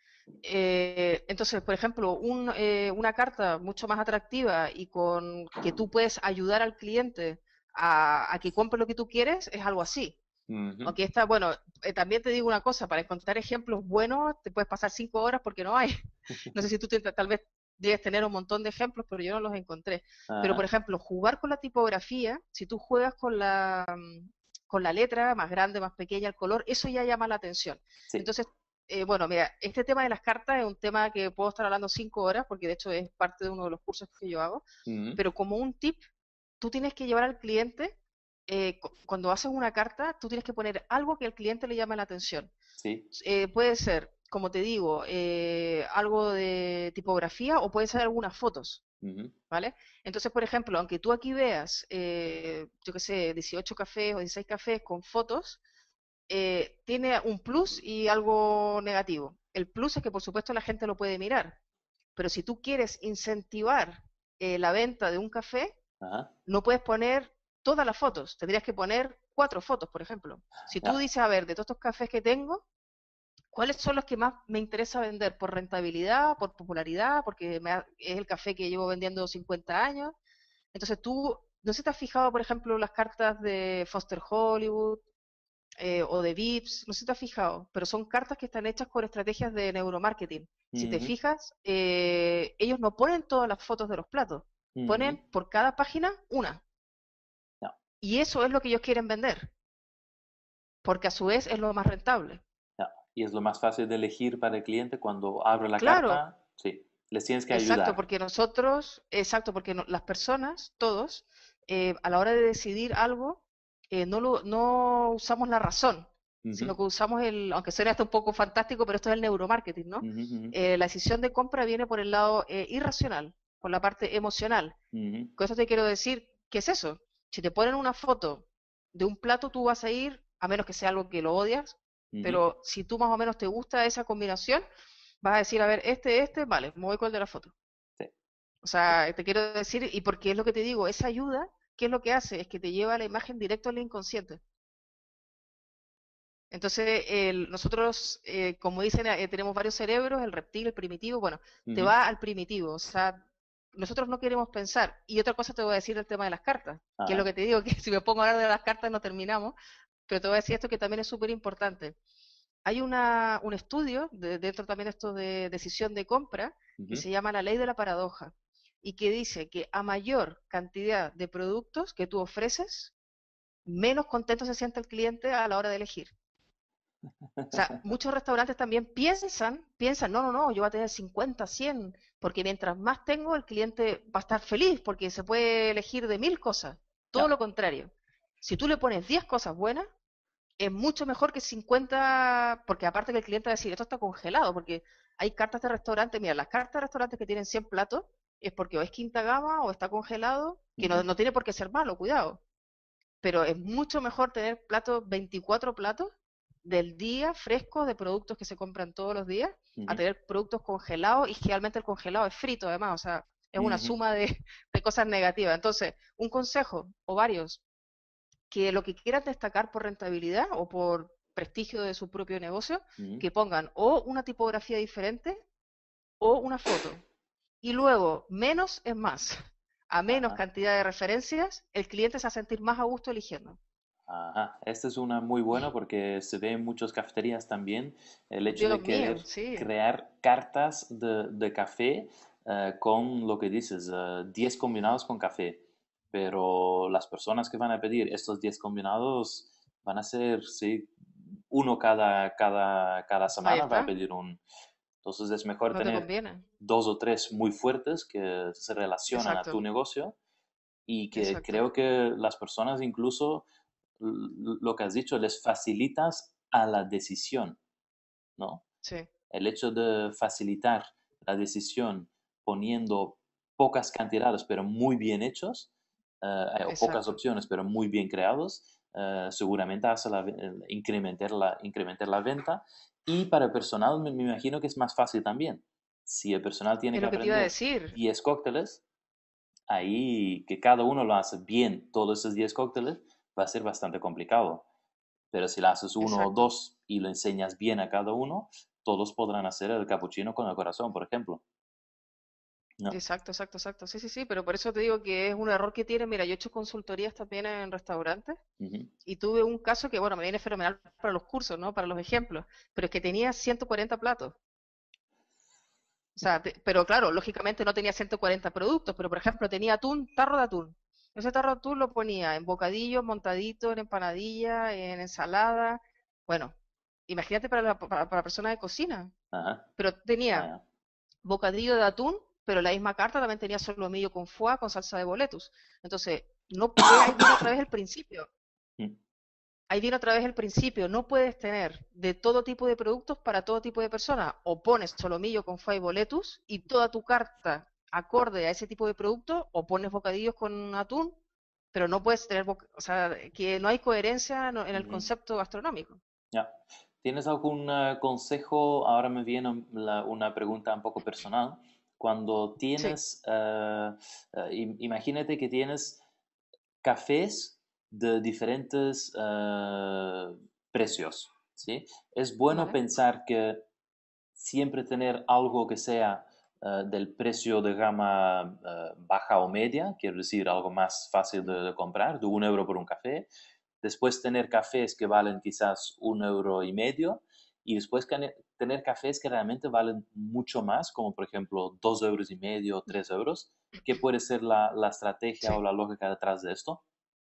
Eh, entonces, por ejemplo, un, eh, una carta mucho más atractiva y con que tú puedes ayudar al cliente a, a que compre lo que tú quieres, es algo así. Ujú. Aunque está, bueno, eh, también te digo una cosa, para encontrar ejemplos buenos te puedes pasar cinco horas porque no hay. No sé si tú te- tal vez debes tener un montón de ejemplos, pero yo no los encontré. Pero, por Ajá. ejemplo, jugar con la tipografía, si tú juegas con la, mm, con la letra más grande, más pequeña, el color, eso ya llama la atención. Sí. Entonces, eh, bueno, mira, este tema de las cartas es un tema que puedo estar hablando cinco horas, porque de hecho es parte de uno de los cursos que yo hago, Ujú. pero como un tip, tú tienes que llevar al cliente, eh, cu- cuando haces una carta, tú tienes que poner algo que al cliente le llame la atención. Sí. Eh, puede ser, como te digo, eh, algo de tipografía o puede ser algunas fotos. Ujú. ¿vale? Entonces, por ejemplo, aunque tú aquí veas, eh, yo qué sé, dieciocho cafés o dieciséis cafés con fotos, eh, tiene un plus y algo negativo. El plus es que, por supuesto, la gente lo puede mirar, pero si tú quieres incentivar eh, la venta de un café, Ajá. no puedes poner todas las fotos, tendrías que poner cuatro fotos, por ejemplo. Si tú Ya. dices, a ver, de todos estos cafés que tengo, ¿cuáles son los que más me interesa vender? ¿Por rentabilidad, por popularidad, porque me ha- es el café que llevo vendiendo cincuenta años? Entonces tú, ¿no se te has fijado, por ejemplo, las cartas de Foster Hollywood eh, o de Vips? ¿No se te ha fijado? Pero son cartas que están hechas con estrategias de neuromarketing. Si te Ujú. fijas, eh, ellos no ponen todas las fotos de los platos, Ujú. ponen por cada página una. Ya. Y eso es lo que ellos quieren vender, porque a su vez es lo más rentable. Ya. Y es lo más fácil de elegir para el cliente cuando abre la Claro, carta. Sí, les tienes que exacto, ayudar. porque nosotros, exacto, porque no- las personas, todos, eh, a la hora de decidir algo, eh, no, lo, no usamos la razón, Ujú. sino que usamos el, aunque suene hasta un poco fantástico, pero esto es el neuromarketing, ¿no? Ujú. Ujú. Eh, la decisión de compra viene por el lado eh, irracional, por la parte emocional. Ujú. Con eso te quiero decir, ¿qué es eso? Si te ponen una foto de un plato, tú vas a ir, a menos que sea algo que lo odias, Ujú. pero si tú más o menos te gusta esa combinación, vas a decir, a ver, este, este, vale, me voy con el de la foto. Sí. O sea, te quiero decir, y porque es lo que te digo, esa ayuda, ¿qué es lo que hace? Es que te lleva la imagen directo al inconsciente. Entonces, el- nosotros, eh, como dicen, eh, tenemos varios cerebros, el reptil, el primitivo, bueno, te Ujú. va al primitivo, o sea, nosotros no queremos pensar. Y otra cosa te voy a decir del tema de las cartas, que es lo Ajá. que te digo, que si me pongo a hablar de las cartas no terminamos, pero te voy a decir esto que también es súper importante. Hay una, un estudio, de- dentro también de esto de decisión de compra, que Ujú. se llama la ley de la paradoja, y que dice que a mayor cantidad de productos que tú ofreces, menos contento se siente el cliente a la hora de elegir. O sea, muchos restaurantes también piensan, piensan, no, no, no, yo voy a tener cincuenta, cien, porque mientras más tengo, el cliente va a estar feliz, porque se puede elegir de mil cosas. Todo Ya. lo contrario. Si tú le pones diez cosas buenas, es mucho mejor que cincuenta, porque aparte que el cliente va a decir, esto está congelado, porque hay cartas de restaurante, mira, las cartas de restaurantes que tienen cien platos, es porque o es quinta gama o está congelado, que no, Ujú. no tiene por qué ser malo, cuidado, pero es mucho mejor tener platos, veinticuatro platos del día frescos de productos que se compran todos los días, a Ujú. tener productos congelados y generalmente el congelado es frito además, o sea, es una Ujú. suma de, de cosas negativas. Entonces, un consejo o varios que lo que quieran destacar por rentabilidad o por prestigio de su propio negocio, Ujú. que pongan o una tipografía diferente o una foto. Y luego, menos es más. A menos Ajá. cantidad de referencias, el cliente se va a sentir más a gusto eligiendo. Ajá, esta es una muy buena porque se ve en muchas cafeterías también el hecho Dios de mío, querer sí, crear cartas de, de café eh, con lo que dices, eh, diez combinados con café. Pero las personas que van a pedir estos diez combinados van a ser, sí, uno cada, cada, cada ahí semana va a está, pedir un. Entonces es mejor no te tener conviene. dos o tres muy fuertes que se relacionan a tu Exacto, negocio y que exacto, creo que las personas incluso l- lo que has dicho, les facilitas a la decisión, ¿no? sí, El hecho de facilitar la decisión poniendo pocas cantidades, pero muy bien hechos, eh, o pocas exacto. opciones, pero muy bien creados, eh, seguramente hace la, ve- el- incrementar la, incrementar la venta. Y para el personal me, me imagino que es más fácil también. Si el personal tiene Es que lo que te iba a aprender decir. diez cócteles, ahí que cada uno lo hace bien, todos esos diez cócteles, va a ser bastante complicado. Pero si lo haces uno o Exacto. dos y lo enseñas bien a cada uno, todos podrán hacer el capuchino con el corazón, por ejemplo. ¿No? Exacto, exacto, exacto. Sí, sí, sí, pero por eso te digo que es un error que tiene. Mira, yo he hecho consultorías también en restaurantes Ujú. y tuve un caso que, bueno, me viene fenomenal para los cursos, ¿no? Para los ejemplos, pero es que tenía ciento cuarenta platos. O sea, te- pero claro, lógicamente no tenía ciento cuarenta productos, pero por ejemplo tenía atún, tarro de atún. Ese tarro de atún lo ponía en bocadillos, montadito, en empanadilla, en ensalada. Bueno, imagínate para la, para, para persona de cocina. Ajá. Pero Ah, tenía ya. bocadillo de atún, pero la misma carta también tenía solomillo con foie con salsa de boletus. Entonces, no, ve, ahí viene otra vez el principio. Mm. Ahí viene otra vez el principio. No puedes tener de todo tipo de productos para todo tipo de personas. O pones solomillo con foie y boletus y toda tu carta acorde a ese tipo de producto, o pones bocadillos con atún, pero no puedes tener, o sea, que no hay coherencia en el Ujú. concepto gastronómico. Ya. ¿Tienes algún eh, consejo? Ahora me viene la- una pregunta un poco personal. Cuando Sí, tienes, eh, eh, im- imagínate que tienes cafés de diferentes eh, precios, ¿sí? Es bueno vale, pensar que siempre tener algo que sea eh, del precio de gama eh, baja o media, quiero decir, algo más fácil de, de comprar, de un euro por un café. Después tener cafés que valen quizás un euro y medio y después tener cafés que realmente valen mucho más, como por ejemplo dos euros y medio, tres euros. ¿Qué puede ser la, la estrategia o sí. la lógica detrás de esto?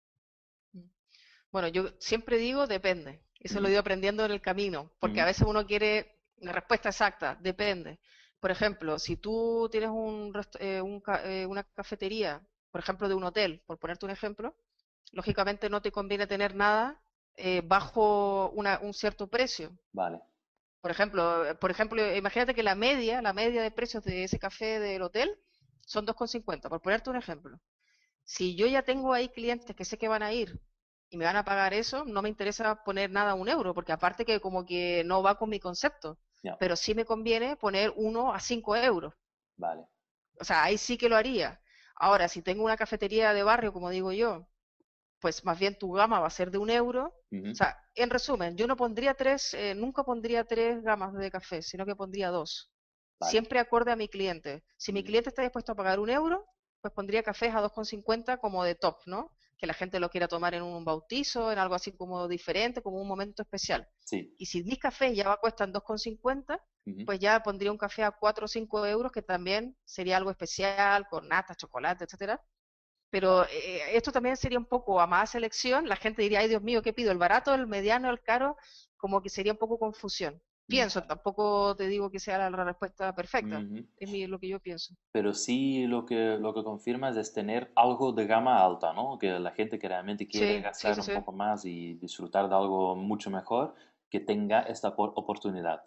Bueno, yo siempre digo depende. Eso lo he Ujú, ido aprendiendo en el camino, porque a ujú, veces uno quiere la respuesta exacta, depende. Por ejemplo, si tú tienes un, rest- eh, un ca- eh, una cafetería, por ejemplo, de un hotel, por ponerte un ejemplo, lógicamente no te conviene tener nada eh, bajo una- un cierto precio. vale. Por ejemplo, eh, por ejemplo, imagínate que la media, la media de precios de ese café del hotel son dos con cincuenta, por ponerte un ejemplo. Si yo ya tengo ahí clientes que sé que van a ir y me van a pagar eso, no me interesa poner nada a un euro, porque aparte que como que no va con mi concepto, Ya, pero sí me conviene poner uno a cinco euros. vale. O sea, ahí sí que lo haría. Ahora, si tengo una cafetería de barrio, como digo yo, pues más bien tu gama va a ser de un euro. O Ujú, sea, en resumen, yo no pondría tres, eh, nunca pondría tres gamas de café, sino que pondría dos. vale. Siempre acorde a mi cliente. Si mi Ujú, cliente está dispuesto a pagar un euro, pues pondría cafés a dos con cincuenta como de top, ¿no? Que la gente lo quiera tomar en un bautizo, en algo así como diferente, como un momento especial. sí. Y si mis cafés ya cuestan dos con cincuenta, Ujú, pues ya pondría un café a cuatro o cinco euros, que también sería algo especial, con nata, chocolate, etcétera. Pero eh, esto también sería un poco a más selección. La gente diría, ay Dios mío, ¿qué pido? ¿El barato, el mediano, el caro? Como que sería un poco confusión. Pienso, vale. tampoco te digo que sea la, la respuesta perfecta. Ujú. Es mi, lo que yo pienso. Pero sí lo que, lo que confirmas es tener algo de gama alta, ¿no? Que la gente que realmente quiere Sí, sí, gastar sí, un sí. poco más y disfrutar de algo mucho mejor, que tenga esta por- oportunidad,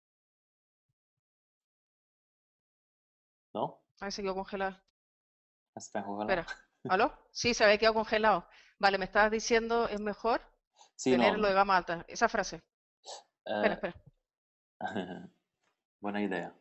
¿no? Ahí se quedó congelado. ¿Está congelado? Espera. ¿Aló? Sí, se había quedado congelado. Vale, me estabas diciendo, es mejor Sí, tener lo no. de gama alta. Esa frase. Espera, eh, espera. buena idea.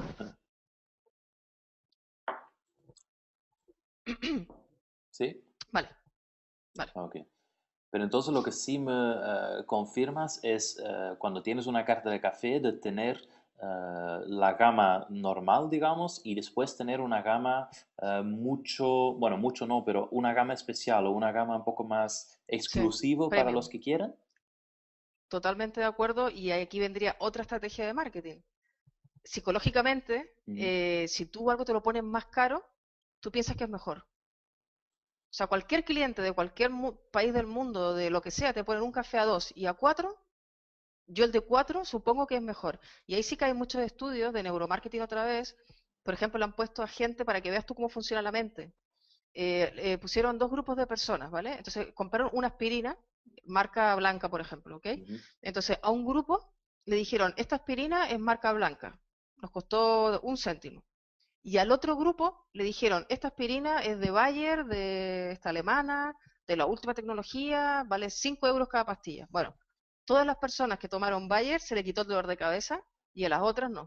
¿Sí? Vale, vale. Ok. Pero entonces lo que sí me eh, confirmas es eh, cuando tienes una carta de café de tener eh, la gama normal, digamos, y después tener una gama eh, mucho, bueno, mucho no, pero una gama especial o una gama un poco más Sí, exclusivo para los premium. que quieran. Totalmente de acuerdo. Y aquí vendría otra estrategia de marketing. Psicológicamente, Ujú, eh, si tú algo te lo pones más caro, tú piensas que es mejor. O sea, cualquier cliente de cualquier mu- país del mundo, de lo que sea, te ponen un café a dos y a cuatro, yo el de cuatro supongo que es mejor. Y ahí sí que hay muchos estudios de neuromarketing otra vez. Por ejemplo, le han puesto a gente para que veas tú cómo funciona la mente. Eh, eh, pusieron dos grupos de personas, ¿vale? Entonces compraron una aspirina, marca blanca, por ejemplo, ¿ok? ujú. Entonces a un grupo le dijeron, esta aspirina es marca blanca, nos costó un céntimo. Y al otro grupo le dijeron, esta aspirina es de Bayer, de esta alemana, de la última tecnología, vale cinco euros cada pastilla. Bueno, todas las personas que tomaron Bayer se le quitó el dolor de cabeza y a las otras no.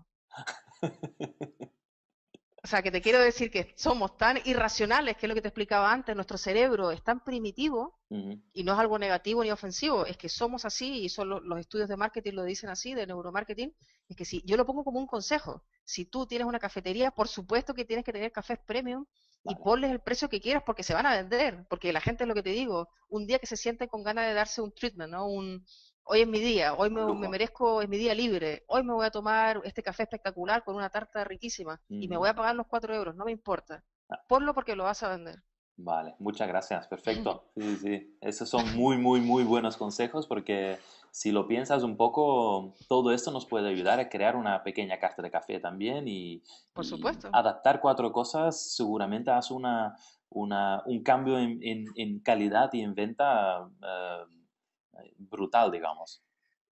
O sea, que te quiero decir que somos tan irracionales, que es lo que te explicaba antes, nuestro cerebro es tan primitivo, Ujú, y no es algo negativo ni ofensivo, es que somos así, y son lo- los estudios de marketing lo dicen así, de neuromarketing, es que si yo lo pongo como un consejo, si tú tienes una cafetería, por supuesto que tienes que tener cafés premium y vale, ponles el precio que quieras porque se van a vender, porque la gente es lo que te digo, un día que se sienten con ganas de darse un treatment, ¿no? Un, hoy es mi día, hoy me, un me lujo. merezco, es mi día libre, hoy me voy a tomar este café espectacular con una tarta riquísima y me Ujú. voy a pagar los cuatro euros, no me importa, Ah, ponlo porque lo vas a vender. vale, muchas gracias, perfecto. Sí, sí, sí. Esos son muy, muy, muy buenos consejos porque si lo piensas un poco, todo esto nos puede ayudar a crear una pequeña carta de café también y, Por y supuesto. adaptar cuatro cosas seguramente hace una, una, un cambio en, en, en calidad y en venta eh, brutal, digamos.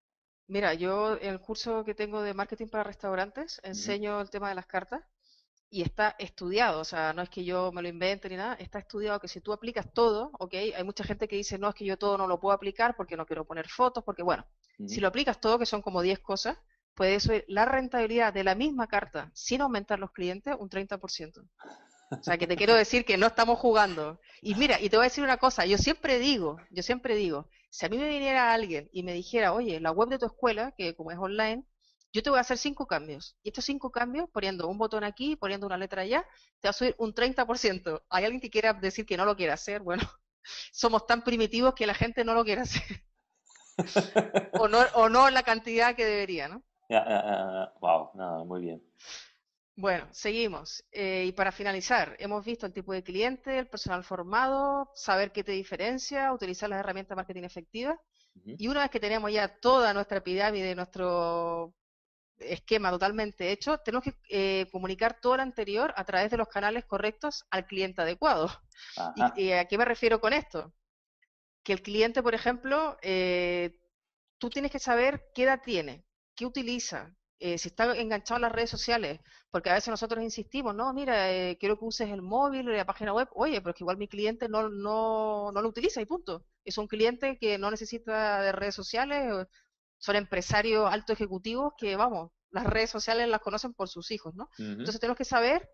Mira, yo en el curso que tengo de marketing para restaurantes Ujú, enseño el tema de las cartas y está estudiado, o sea, no es que yo me lo invente ni nada, está estudiado que si tú aplicas todo, ¿ok? Hay mucha gente que dice, no, es que yo todo no lo puedo aplicar porque no quiero poner fotos, porque bueno, si Ujú. lo aplicas todo, que son como diez cosas, puede subir la rentabilidad de la misma carta sin aumentar los clientes un treinta por ciento. O sea, que te quiero decir que no estamos jugando. Y mira, y te voy a decir una cosa, yo siempre digo, yo siempre digo, si a mí me viniera alguien y me dijera, oye, la web de tu escuela, que como es online, yo te voy a hacer cinco cambios. Y estos cinco cambios, poniendo un botón aquí, poniendo una letra allá, te va a subir un treinta por ciento. ¿Hay alguien que quiera decir que no lo quiere hacer? Bueno, somos tan primitivos que la gente no lo quiere hacer. O no, o no la cantidad que debería, ¿no? Ya, ah, ah, ah, wow, no, muy bien. Bueno, seguimos. Eh, y para finalizar, hemos visto el tipo de cliente, el personal formado, saber qué te diferencia, utilizar las herramientas de marketing efectivas. Ujú. Y una vez que tenemos ya toda nuestra pirámide, nuestro esquema totalmente hecho, tenemos que eh, comunicar todo lo anterior a través de los canales correctos al cliente adecuado. ¿Y, Ajá. y a qué me refiero con esto? Que el cliente, por ejemplo, eh, tú tienes que saber qué edad tiene, qué utiliza, eh, si está enganchado a las redes sociales, porque a veces nosotros insistimos, no, mira, eh, quiero que uses el móvil, la página web, oye, pero es que igual mi cliente no, no, no lo utiliza y punto. Es un cliente que no necesita de redes sociales, son empresarios altos ejecutivos que, vamos, las redes sociales las conocen por sus hijos, ¿no? Ujú. Entonces tenemos que saber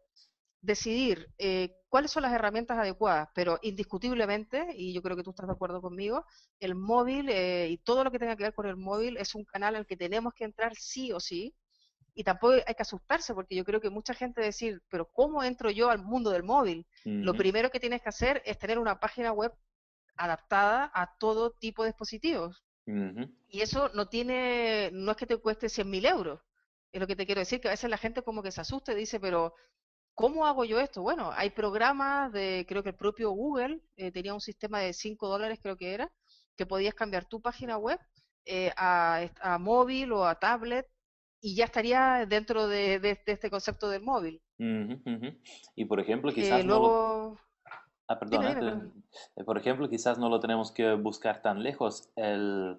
decidir eh, cuáles son las herramientas adecuadas, pero indiscutiblemente, y yo creo que tú estás de acuerdo conmigo, el móvil eh, y todo lo que tenga que ver con el móvil es un canal al que tenemos que entrar sí o sí, y tampoco hay que asustarse, porque yo creo que mucha gente decir, pero ¿cómo entro yo al mundo del móvil? Lo Ujú. primero que tienes que hacer es tener una página web adaptada a todo tipo de dispositivos. Ujú. Y eso no tiene, no es que te cueste cien mil euros. Es lo que te quiero decir, que a veces la gente como que se asusta y dice, pero ¿cómo hago yo esto? Bueno, hay programas de, creo que el propio Google eh, tenía un sistema de cinco dólares, creo que era, que podías cambiar tu página web eh, a, est- a móvil o a tablet y ya estaría dentro de, de- de este concepto del móvil. Ujú, ujú. Y por ejemplo, Eh, quizás no lo... luego, Ah, dime, perdona, dime, te- perdón. eh, por ejemplo, quizás no lo tenemos que buscar tan lejos. El,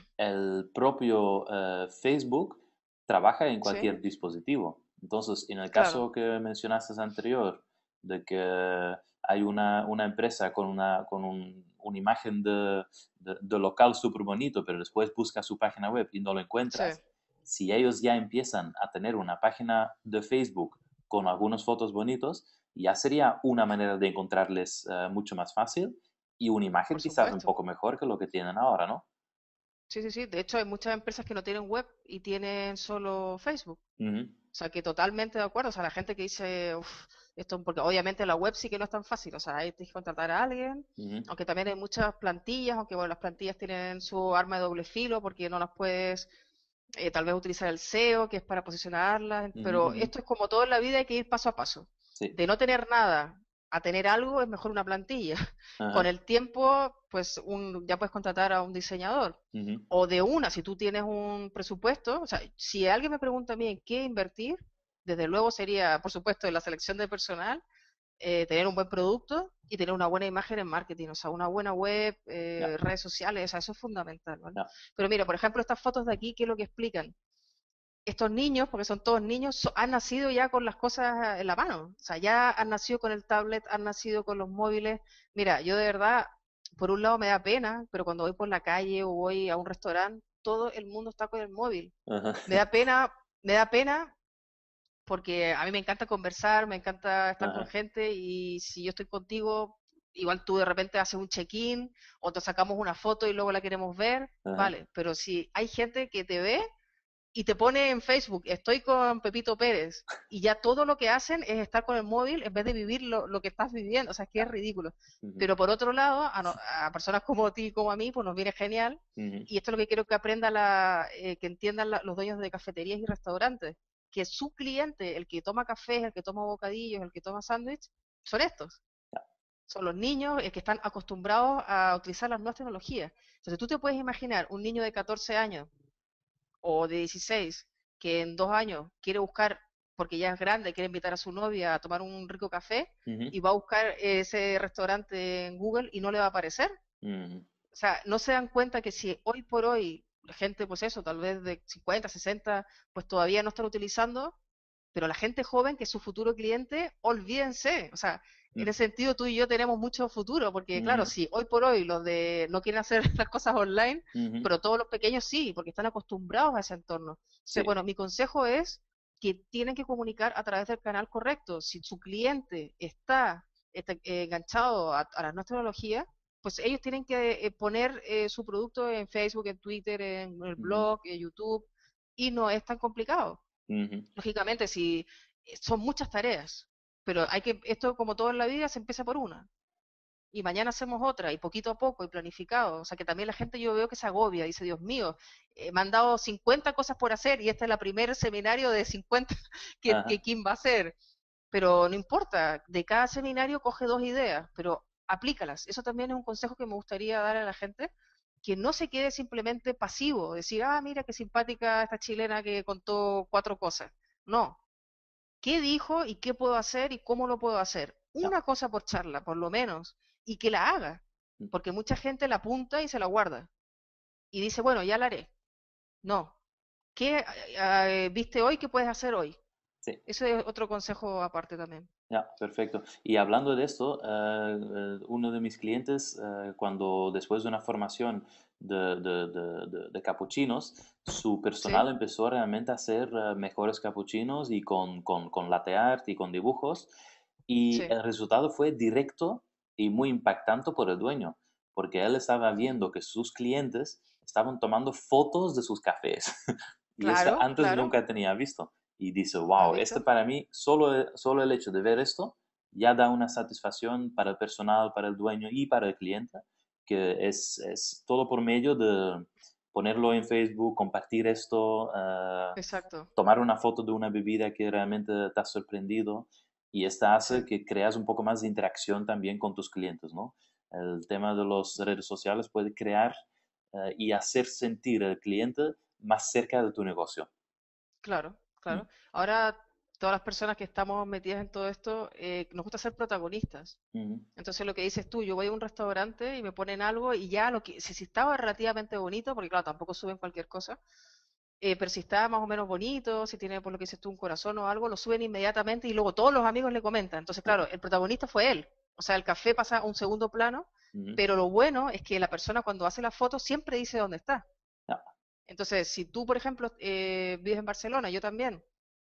el propio eh, Facebook trabaja en Sí, cualquier dispositivo. Entonces, en el claro, caso que mencionaste anterior, de que hay una, una empresa con una, con un, una imagen de, de, de local súper bonito, pero después busca su página web y no lo sí, encuentras, si ellos ya empiezan a tener una página de Facebook con algunas fotos bonitos, ya sería una manera de encontrarles eh, mucho más fácil y una imagen por quizás un supuesto. poco mejor que lo que tienen ahora, ¿no? Sí, sí, sí. De hecho, hay muchas empresas que no tienen web y tienen solo Facebook. Ujú. O sea, que totalmente de acuerdo. O sea, la gente que dice, uff, esto, porque obviamente la web sí que no es tan fácil. O sea, ahí tienes que contratar a alguien, Ujú. aunque también hay muchas plantillas, aunque bueno, las plantillas tienen su arma de doble filo porque no las puedes eh, tal vez utilizar el S E O, que es para posicionarlas, Ujú. pero Ujú. esto es como todo en la vida, hay que ir paso a paso. Sí. De no tener nada a tener algo es mejor una plantilla. Con Ajá. el tiempo, pues un, ya puedes contratar a un diseñador. Ujú. O de una, si tú tienes un presupuesto, o sea, si alguien me pregunta a mí en qué invertir, desde luego sería, por supuesto, en la selección de personal, eh, tener un buen producto y tener una buena imagen en marketing, o sea, una buena web, Ya, eh, redes sociales, o sea, eso es fundamental, ¿vale? ya. Pero mira, por ejemplo, estas fotos de aquí, ¿qué es lo que explican? Estos niños, porque son todos niños, so- han nacido ya con las cosas en la mano, o sea, ya han nacido con el tablet, han nacido con los móviles. Mira, yo de verdad, por un lado me da pena, pero cuando voy por la calle o voy a un restaurante, todo el mundo está con el móvil. Ajá. Me da pena, me da pena porque a mí me encanta conversar, me encanta estar con Ajá. gente y si yo estoy contigo, igual tú de repente haces un check-in o te sacamos una foto y luego la queremos ver, Ajá. vale, pero si hay gente que te ve y te pone en Facebook, estoy con Pepito Pérez, y ya todo lo que hacen es estar con el móvil en vez de vivir lo, lo que estás viviendo, o sea, es que es Ya. ridículo. Ujú. Pero por otro lado, a, no- a personas como ti y como a mí, pues nos viene genial, Ujú. y esto es lo que quiero que aprenda la, eh, que entiendan la- los dueños de cafeterías y restaurantes, que su cliente, el que toma café, el que toma bocadillos, el que toma sándwich, son estos. Ya. Son los niños eh, que están acostumbrados a utilizar las nuevas tecnologías. Entonces tú te puedes imaginar un niño de catorce años o de dieciséis que en dos años quiere buscar, porque ya es grande, quiere invitar a su novia a tomar un rico café Ujú. y va a buscar ese restaurante en Google y no le va a aparecer. Ujú. O sea, no se dan cuenta que si hoy por hoy la gente, pues eso, tal vez de cincuenta, sesenta, pues todavía no están utilizando, Pero la gente joven, que es su futuro cliente, olvídense. O sea, en mm, ese sentido tú y yo tenemos mucho futuro, porque claro, ujú, si hoy por hoy los de no quieren hacer las cosas online, ujú, pero todos los pequeños sí, porque están acostumbrados a ese entorno. Entonces, sí. bueno, mi consejo es que tienen que comunicar a través del canal correcto. Si su cliente está, está, eh, enganchado a, a las nuevas tecnologías, pues ellos tienen que eh, poner eh, su producto en Facebook, en Twitter, en el Ujú, blog, en YouTube, y no es tan complicado. ujú, Lógicamente, si eh, son muchas tareas, pero hay que, esto como todo en la vida se empieza por una, y mañana hacemos otra, y poquito a poco, y planificado. O sea que también la gente yo veo que se agobia, dice, Dios mío, eh, me han dado cincuenta cosas por hacer, y este es el primer seminario de cincuenta que, que ajá, quién va a hacer. Pero no importa, de cada seminario coge dos ideas, pero aplícalas. Eso también es un consejo que me gustaría dar a la gente, que no se quede simplemente pasivo, decir, ah, mira qué simpática esta chilena que contó cuatro cosas. No, ¿qué dijo y qué puedo hacer y cómo lo puedo hacer? ya, Una cosa por charla, por lo menos, y que la haga, mm, porque mucha gente la apunta y se la guarda y dice, bueno, ya la haré. No, ¿qué eh, viste hoy? ¿Qué puedes hacer hoy? sí. Eso es otro consejo aparte también. Ya, perfecto. Y hablando de esto, eh, eh, uno de mis clientes, eh, cuando después de una formación de, de, de, de- de capuchinos, su ¿Sí? personal empezó realmente a hacer eh, mejores capuchinos y con, con, con latte art y con dibujos. Y Sí. el resultado fue directo y muy impactante por el dueño, porque él estaba viendo que sus clientes estaban tomando fotos de sus cafés. Y esto Claro, antes claro. nunca tenía visto. Y dice, ¿Has wow, este visto? para mí, solo, el- solo el hecho de ver esto ya da una satisfacción para el personal, para el dueño y para el cliente, que es, es todo por medio de ponerlo en Facebook, compartir esto, eh, Exacto. tomar una foto de una bebida que realmente te ha sorprendido, y esto hace Sí. que creas un poco más de interacción también con tus clientes, ¿no? El tema de las redes sociales puede crear eh, y hacer sentir al cliente más cerca de tu negocio. Claro, Mm, claro. Ahora, todas las personas que estamos metidas en todo esto, eh, nos gusta ser protagonistas. ujú, Entonces, lo que dices tú, yo voy a un restaurante y me ponen algo y ya lo que, si, si estaba relativamente bonito, porque claro, tampoco suben cualquier cosa, eh, pero si está más o menos bonito, si tiene, por lo que dices tú, un corazón o algo, lo suben inmediatamente y luego todos los amigos le comentan. Entonces, claro, ajá, el protagonista fue él. O sea, el café pasa a un segundo plano, ujú, pero lo bueno es que la persona cuando hace la foto siempre dice dónde está. ya, Entonces, si tú, por ejemplo, eh, vives en Barcelona, yo también,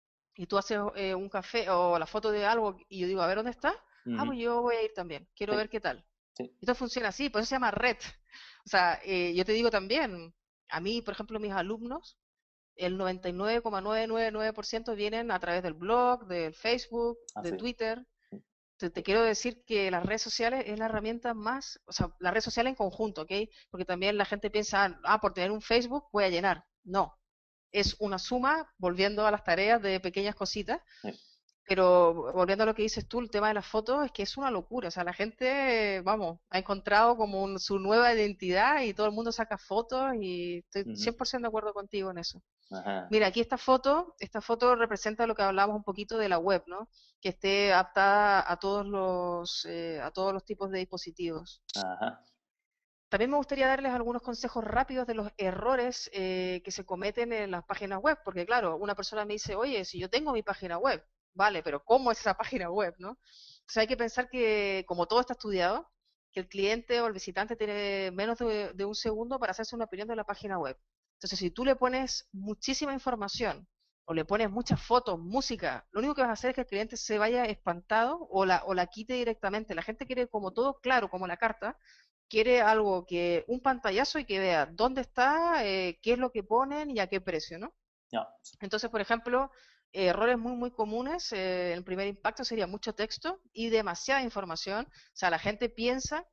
y tú haces eh, un café o la foto de algo y yo digo, a ver dónde está, ah, ujú, pues yo voy a ir también, quiero sí, ver qué tal. sí, Esto funciona así, por eso se llama red. O sea, eh, yo te digo también, a mí, por ejemplo, mis alumnos, el noventa y nueve coma novecientos noventa y nueve por ciento vienen a través del blog, del Facebook, de así. Twitter. Sí, Te, te quiero decir que las redes sociales es la herramienta más, o sea, la red social en conjunto, ¿ok? Porque también la gente piensa, ah, por tener un Facebook voy a llenar. No, es una suma, volviendo a las tareas de pequeñas cositas, sí, pero volviendo a lo que dices tú, el tema de las fotos es que es una locura. O sea, la gente, vamos, ha encontrado como un- su nueva identidad y todo el mundo saca fotos y estoy ujú, cien por ciento de acuerdo contigo en eso. ajá, Mira, aquí esta foto, esta foto representa lo que hablábamos un poquito de la web, ¿no? Que esté adaptada a todos los, eh, a todos los tipos de dispositivos. ajá, También me gustaría darles algunos consejos rápidos de los errores eh, que se cometen en las páginas web, porque claro, una persona me dice, oye, si yo tengo mi página web, vale, pero ¿cómo es esa página web, no? Entonces hay que pensar que, como todo está estudiado, que el cliente o el visitante tiene menos de, de un segundo para hacerse una opinión de la página web. Entonces, si tú le pones muchísima información o le pones muchas fotos, música, lo único que vas a hacer es que el cliente se vaya espantado o la, o la quite directamente. La gente quiere como todo claro, como la carta, quiere algo que, un pantallazo y que vea dónde está, eh, qué es lo que ponen y a qué precio, ¿no? ya, Entonces, por ejemplo, eh, errores muy, muy comunes, eh, el primer impacto sería mucho texto y demasiada información. O sea, la gente piensa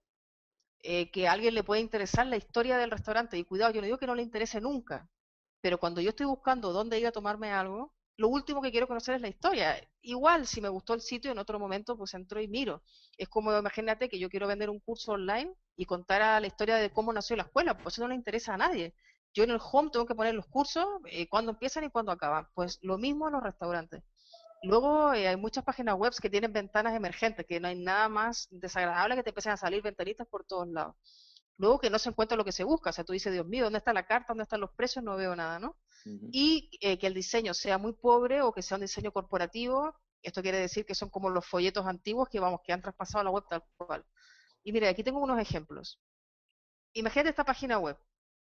eh, que a alguien le puede interesar la historia del restaurante. Y cuidado, yo no digo que no le interese nunca, pero cuando yo estoy buscando dónde ir a tomarme algo, lo último que quiero conocer es la historia. Igual, si me gustó el sitio, en otro momento, pues entro y miro. Es como, imagínate que yo quiero vender un curso online y contar a la historia de cómo nació la escuela, pues eso no le interesa a nadie. Yo en el home tengo que poner los cursos, eh, cuándo empiezan y cuándo acaban. Pues lo mismo en los restaurantes. Luego eh, hay muchas páginas web que tienen ventanas emergentes, que no hay nada más desagradable que te empiecen a salir ventanitas por todos lados. luego que no se encuentra lo que se busca, o sea, tú dices, Dios mío, ¿dónde está la carta? ¿Dónde están los precios? No veo nada, ¿no? Ujú. Y eh, que el diseño sea muy pobre o que sea un diseño corporativo, esto quiere decir que son como los folletos antiguos que, vamos, que han traspasado a la web tal cual. Y mira, aquí tengo unos ejemplos. Imagínate esta página web,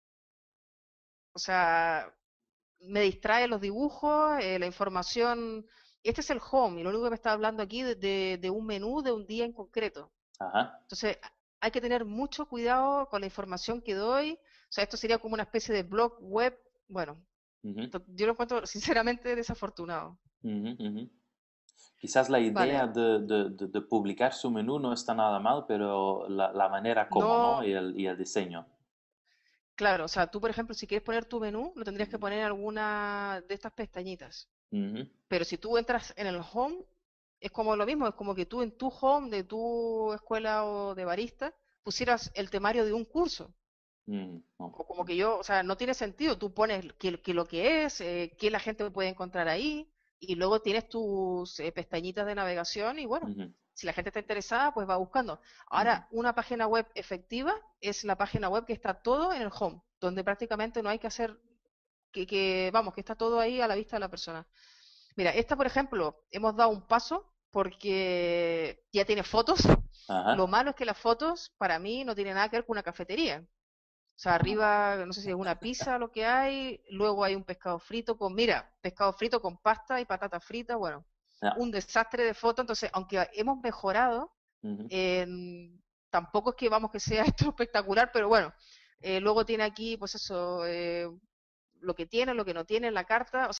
o sea, me distrae los dibujos, eh, la información. Este es el home, y lo único que me está hablando aquí de, de, de un menú de un día en concreto. Ajá. Entonces, hay que tener mucho cuidado con la información que doy. O sea, esto sería como una especie de blog web. Bueno, Ujú, to- yo lo encuentro sinceramente desafortunado. ujú, ujú. Quizás la Vale, idea de, de- de- de publicar su menú no está nada mal, pero la, la manera como, ¿no? no, Y el, y el diseño. claro, o sea, tú, por ejemplo, si quieres poner tu menú, lo tendrías que Ujú, poner en alguna de estas pestañitas. ujú, Pero si tú entras en el home, es como lo mismo, es como que tú en tu home de tu escuela o de barista pusieras el temario de un curso. ujú, no, O como que yo, o sea, no tiene sentido. Tú pones que, que lo que es, eh, qué la gente puede encontrar ahí, y luego tienes tus eh, pestañitas de navegación y bueno, ujú, si la gente está interesada, pues va buscando. ujú, Ahora, una página web efectiva es la página web que está todo en el home, donde prácticamente no hay que hacer, que, que vamos, que está todo ahí a la vista de la persona. Mira, esta, por ejemplo, hemos dado un paso porque ya tiene fotos. Lo ajá. malo es que las fotos, para mí, no tienen nada que ver con una cafetería. O sea, Ah, arriba, no sé si es una pizza lo que hay, luego hay un pescado frito con, mira, pescado frito con pasta y patata frita, bueno, ya, un desastre de foto. Entonces, aunque hemos mejorado, ujú, en- tampoco es que vamos que sea esto espectacular, pero bueno, eh, luego tiene aquí, pues eso, eh, lo que tiene, lo que no tiene en la carta. O